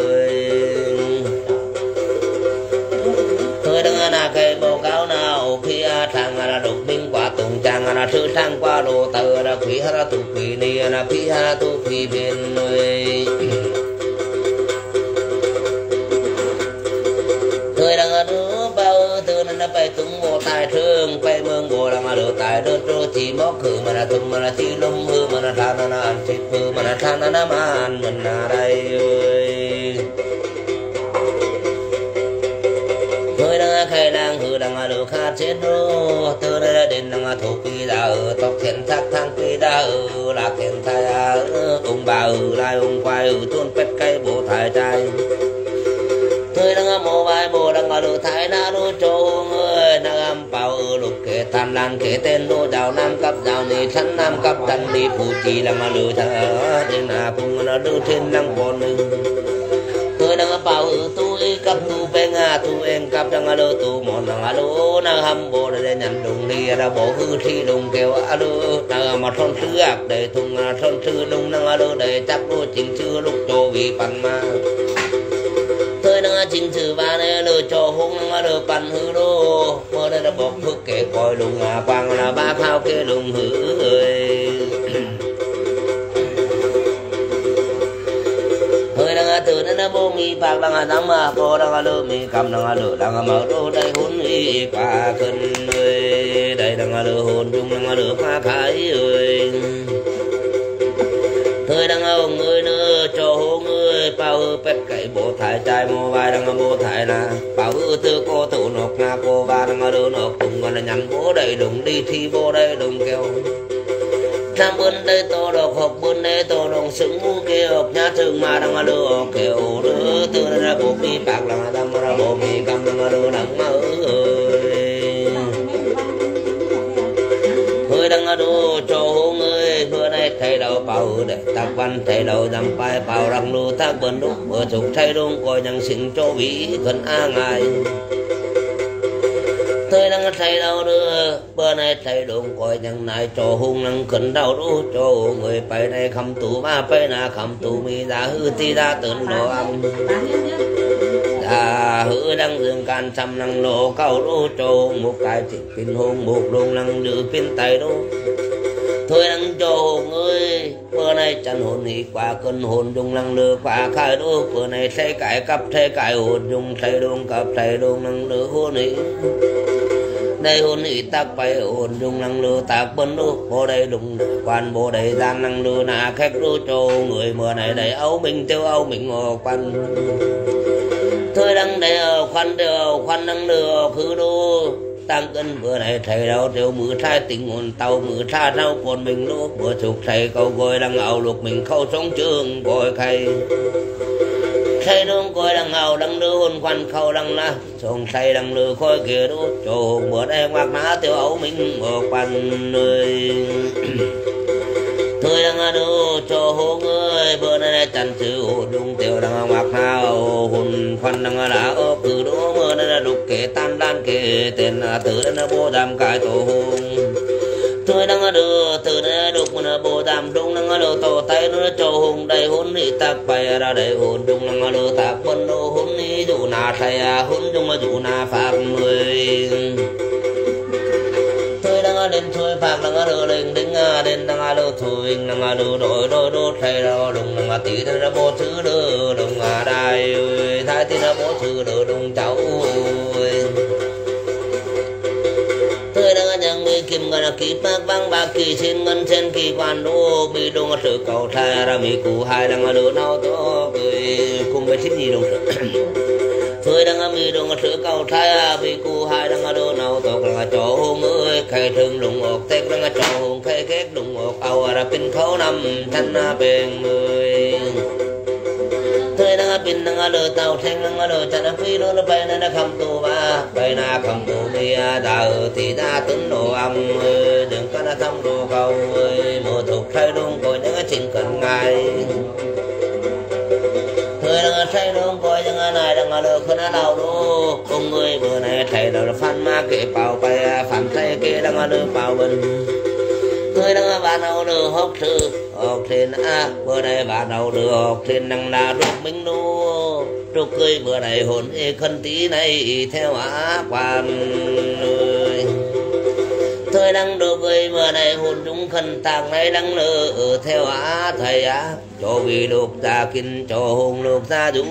người đang ở nà cây bố cao nào khi thằng là đục minh quả tùng chàng là thư thang qua đồ tờ là quý ha tu quý ni là phi ha tu phi bên người người đang ở đô bao từ nên nó bay tung bộ tài thương bay mương bộ đang ở đô tài đô đô chỉ móc khử mà là tung mà là chỉ lông hư mà là than là ăn chết hư mà là than là nam ăn mình là đây người đang khai đang hư đang ở đô khát chết đô từ đây đến đang ở thủ quy đã ở tóc thiện thác thang quy đã ở lạc thiện thai ở ông bà ở lại ông quay ở tuôn pet cây bộ thái trai thôi đang ở mồ vai bộ đang ở đô thái na đô châu người đang âm bảo ở lục kể tàn lan kể tên đô đào nam cấp đào nì thân nam cấp thân đi phụ chỉ đang ở đô thái đến à cùng ở đô thiên đang còn đừng tôi đang ở bảo ở tôi cấp tu bên à tu em cấp đang ở đô tu một đang ở đô đang hâm bộ để nhận đồng đi là bộ hư thi đồng kêu ở đô đang ở một thôn sư ạc để thùng thôn sư đông đang ở đô để chắc đô chính chưa lúc cho vì phần mà tôi đang ở chính sự ba này lừa cho hung đang ở đô phần hư đô mơ đây là bọc phước kể coi lùng à quang là ba phao kê lùng hư ơi người đang ở từ nên là bố mi bạc đang ở nắm à bố đang ở lơ mi cầm đang ở lơ đang ở mở đô đây hôn y qua cơn ơi đây đang ở lơ hôn chung đang ở lơ pha khai ơi thời đang ở ông ơi nữa cho hôn ơi bao hư pet cậy bộ thái trai mô vai đang bố thái là bảo hư tư cô thủ nộp nga cô ba đang đưa nộp cùng còn là nhắn bố đầy đúng đi thi vô đây đúng kêu tham bên đây tô độc học bên đây tô đồng xứng ngu kia học nhá thường mà đang đưa kêu đưa từ đây ra bộ mi bạc là đang ra bộ mi cầm đang đưa đang mơ hơi đang đưa cho hôn ơi bữa nay thầy đầu bảo để tác văn thầy đầu dằm bài bảo rằng lưu tác bên lúc bữa chục thầy đông coi nhằng xin cho vị gần a ngài tôi đang thầy đầu đưa bữa nay thầy đông coi nhằng này cho hung năng khẩn đầu đu cho người phải này khăm tù ma phải là khăm tù mi ra hư ti ra tận đồ âm à hư đang dương can trăm năng lộ cầu đu cho một cái chỉ pin hôn một luôn năng đưa pin tay đu thôi đang cho hồn ơi bữa nay chẳng hồn thì qua cơn hồn dùng năng lừa qua khai đô bữa nay thay cải cặp thay cải hồn dùng thay đôn cặp thay đôn năng lừa hồn ý đây hồn ý tác bay hồn dùng năng lừa tác bên đô bố đây đúng quan bố đây gian năng lừa nà khách đô cho người mưa này đầy áo mình tiêu áo mình ngồi quan thôi đang đầy khoan đều khoan năng lừa khứ đô tăng cân bữa này thầy đâu đều mưa trai tình hồn tàu mưa trai đâu còn mình lúc bữa chục thầy câu gọi đang ảo lục mình khâu sống trường gọi khay thầy đông coi đang ảo đang đưa hồn quan khâu đang la xong thầy đang lừa khôi kia đốt cho hồn bữa đây ngoạc ná tiêu ấu mình ở quan nơi thôi đang đưa cho hồn ơi bữa nay chẳng chữ hồn đúng tiêu đang ngoạc nào hồn quan đang là ở cứ đố mưa đây là đục kể tan đan kể tên là từ đây là bố đàm cái tổ hồn tôi đang đưa từ đây đục mà bố đàm đúng đang đưa tổ tay nó cho hồn đầy hồn đi tạc bay ra đầy hồn đúng đang đưa tạc bên đô hồn đi dù na thầy hồn dung mà dù na pháp người tôi đang đến thôi pháp đang đưa lên đến đến đang đưa thôi đang đưa đổi đổi đổi thầy đâu đúng đang tí đây là bố thứ đưa đúng à đây thái tí là bố thứ đưa đúng cháu tôi đang nhận người kim ngân kỳ bác vang bạc kỳ xin ngân sen kỳ quan đô bị đông sự cầu thai ra mi cụ hai đang đưa nào to cười cùng với xin gì đông tôi đang mi đông sự cầu thai bị cụ hai đang đưa nào to là cho hông ơi khai thương lùng ốc tết đang cho hông khai kết lùng ốc ao ra pin khâu năm thân bên người tôi đang pin đang đưa tàu thanh đang đưa chân phi nó bay nên không tu ba bay na không tu bia đào thì ra tính đồ âm đừng có đã thông đồ cầu ơi mùa thuộc thay luôn coi những chuyện cần ngày tôi đang thay luôn coi những này đang đưa khơi nào luôn cùng người bữa này thầy đầu phan ma kệ bảo bay phản thay kia đang đưa bảo bình tôi đang bạn nào đưa học thư học thiên a bữa nay bạn nào đưa học thiên đang là đục mình đu trục cười bữa nay hồn ê khân tí này theo á quan ơi tôi đang đồ cười bữa nay hồn đúng khân tàng này đang lỡ theo á thầy á cho vì đục ra kinh cho hồn lục ra du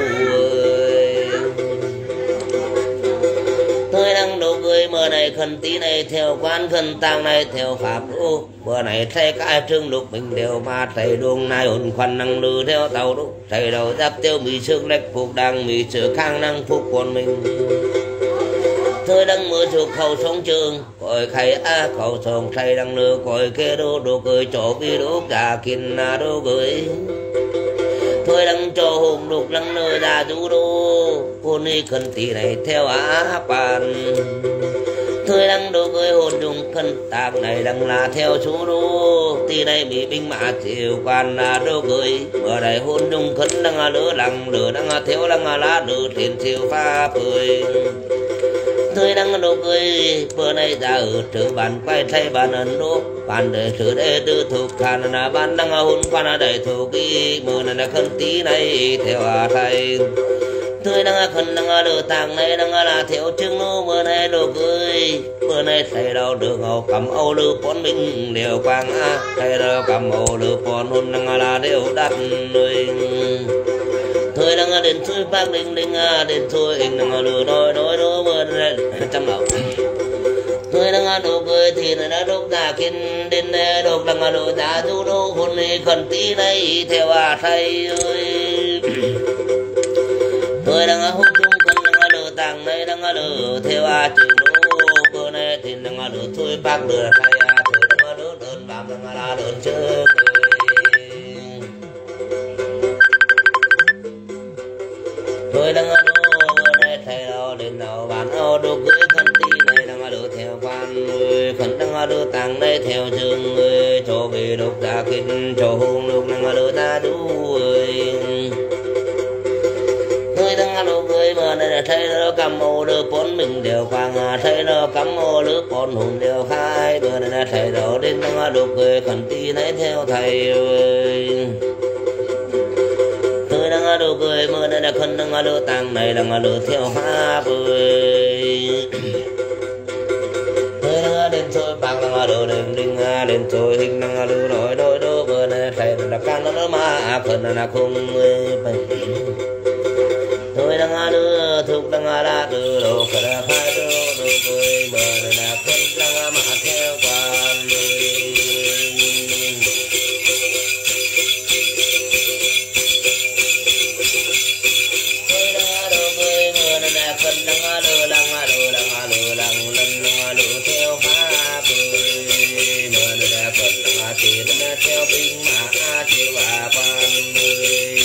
tôi đang đồ cười bữa này khẩn tí này theo quan khẩn tàng này theo pháp đô bữa này thầy cái trương lục mình đều mà thầy đuông này hồn khoan năng lư theo tàu đô thầy đầu giáp tiêu mì sương lệch phục đang mì sửa khang năng phục còn mình tôi đang mưa chuộc khẩu sống trường coi khay á khẩu sống thầy đang lừa coi kê đô đồ cười chỗ vi đô cả kinh đô cười tôi đang cho hồn đục lăng nơi ra du đô hồn đi khẩn tí này theo á bàn tôi đang đồ cười hồn dùng khẩn tạc này đang là theo chú đô tí này bị binh mã chiều quan là đồ cười ở đây hồn dùng khẩn đang là lửa lăng lửa đang là theo đang là lá lửa thiên chiều pha cười tôi đang đồ cười bữa nay ra ở trở bàn quay thay bàn ấn đô bàn để thử để đưa thuộc khăn là bàn đang hôn quan là để thuộc đi mưa này là khẩn tí này theo à thầy tôi đang khẩn đang đưa tàng này đang là theo chứng nô bữa nay đồ cười bữa nay thầy đâu được hậu cầm âu lư pon mình đều quang á thầy đâu cầm âu lư pon hôn đang là đều đặt nơi tôi đang đến thôi bác đinh đinh đến thôi hình đang lừa đôi đôi đôi bữa nay trăm đầu tôi đang đồ cười thì nó đã đốt ra kinh đến đốt đang đồ ra du đô hôn khẩn tí này theo à thầy ơi người đang hút chung con đang lừa tàng này đang lừa theo à chữ lô cơ này thì đang lừa thôi bác lừa thay à thôi đang lừa đơn bám đang là đơn chơi tôi đang lừa này thay đâu đến đâu bán ô đồ cưới khăn ti này đang lừa theo quan khẩn đang lừa tàng này theo trường người cho về độc gia kinh cho hùng độc đang lừa ta đuôi người đang lừa người mà này thấy nó cầm ô lừa bốn mình đều khoang thấy nó cắm ô lừa bốn hùng đều khai bữa này thầy đó đến đang lừa người khẩn ti này theo thầy ơi người đang lừa người mà này khẩn đang lừa tàng này đang lừa theo pháp ơi đến thôi bang đang lừa đến đinh đến thôi hình đang lừa nói đôi đôi bữa này thầy là can nó mà phần là không phải tôi đang lừa thuộc đang là lừa đồ cả là phải đồ đồ người mà là con đang mà theo quan tôi đang đồ người mà là con đang lừa đang lừa đang lừa đang lần lừa theo pháp người mà là con đang tiền theo binh mã chịu bà quan người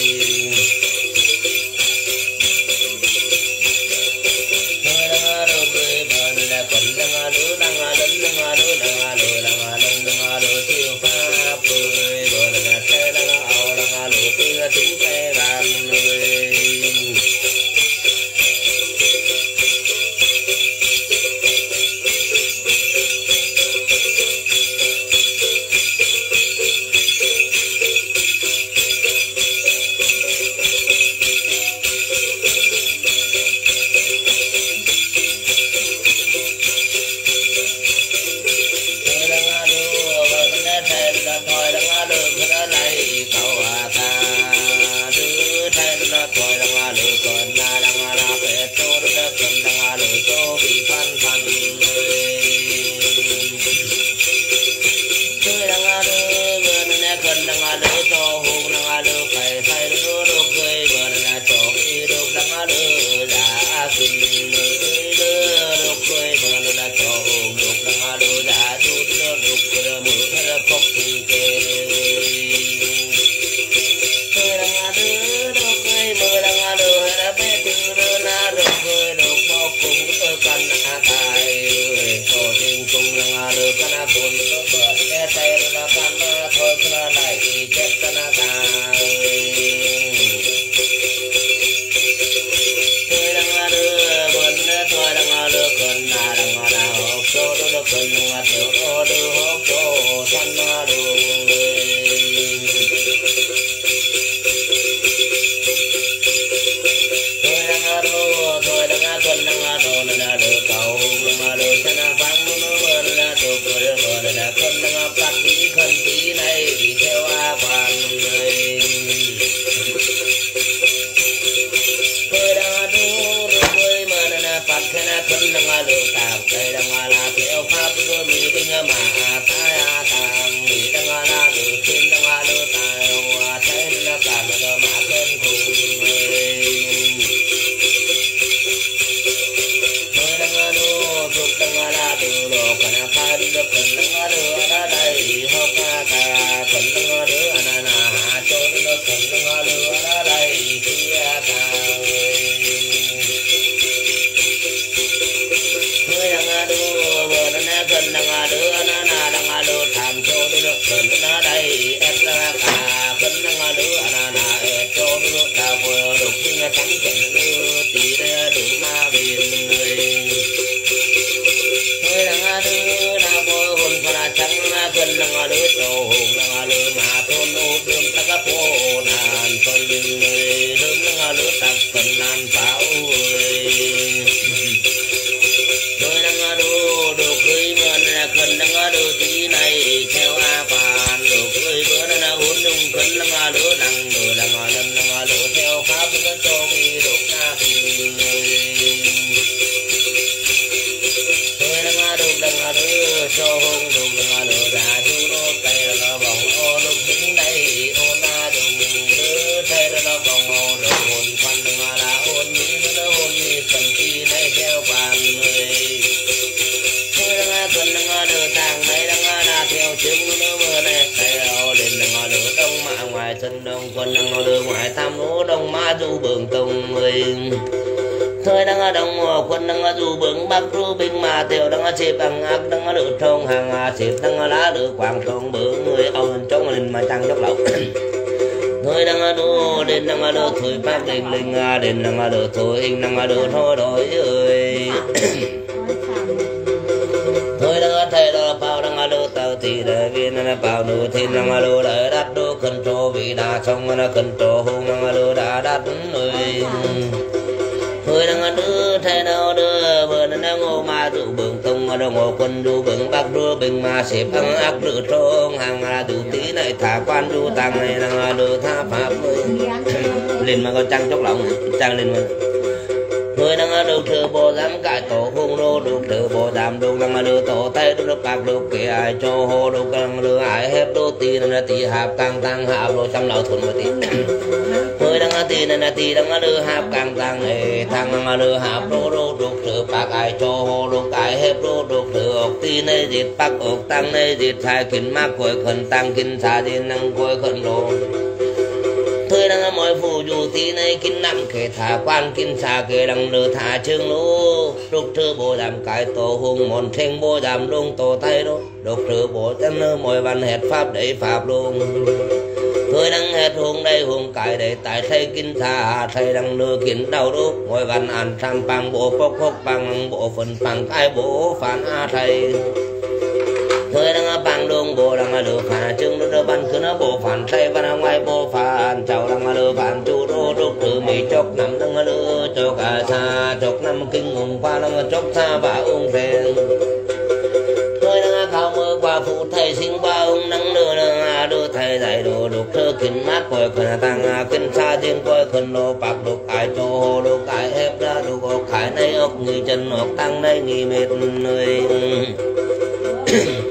Hãy subscribe cho kênh Ghiền Mì Gõ để không bỏ lỡ những video hấp dẫn. đông đông quân đang ngồi đường ngoài tam lũ đông ma du bường tông người thôi đang đông quân đang du bường bắc ru binh mà tiểu đang xếp bằng ác đang được trong hàng xếp đang lá được quảng trong bữa người ông trong lên mà tăng chốc lẩu thôi đang đu đến đang được thôi bác linh linh đến đang được thôi hình đang được thôi đổi ơi thôi đang thầy đó bao đang được tao thì để viên nó bao đủ thiên đang được để đắt đủ cần cho vị đa xong nó cần cho hung đang được đã đắt ơi thôi đang đưa thầy đâu đưa vừa nó ngô ma dụ bừng tung mà đâu ngô quân du bừng bắc du bình mà xếp ăn ác được trong hàng là đủ tí này thả quan du tăng này đang đưa tha pháp ơi lên mà có trăng chốc lòng trăng lên mà thôi đang được thừa bộ dám cải tổ hung đô được thừa bộ dám được đang đưa tổ tay được bạc được kẻ ai cho hồ được đang đưa ai hết đô tì là tì hạp càng tăng hạp rồi trăm lão thuần mà tì thôi đang tì là tì đang đưa hạp càng tăng này thằng đang đưa hạp đô đô được thừa bạc ai cho hồ được ai hết đô được thừa ốc tì này dịt bạc ốc tăng này dịt hai kín mắc cuối khẩn tăng kín xa đi năng cuối khẩn đồ thôi đang mỗi phù dù tí này kinh năm kể thả quan kinh xa kể đang đưa thả chương lũ đục trừ bộ giảm cái tổ hùng môn thanh bộ giảm luôn tổ tay đó đục trừ bộ chân nơi mỗi văn hết pháp đấy pháp luôn thôi đang hết hùng đây hùng cái đấy tại thầy kinh xa thầy đang đưa kín đầu đúc mỗi văn ăn trăm bằng bộ phốc phốc bằng bộ phần bằng cái bộ phản a thầy thôi đang bằng đường bộ đang được phản chương đưa ban cứ nó bộ phản thay và ngoài bộ phản cháu đang được phản chu đô đúc từ mỹ chốc năm đang đưa cho cả xa chốc năm kinh hùng qua đang chốc xa và ung phèn thôi đang khao mơ qua phụ thầy sinh qua ông đang đưa đang đưa thầy dạy đồ đục thơ kín mát coi khẩn tăng kinh xa trên coi khẩn đồ bạc đục ai cho hồ đục ai ép ra đục ốc khải này ốc người chân ốc tăng đây nghỉ mệt người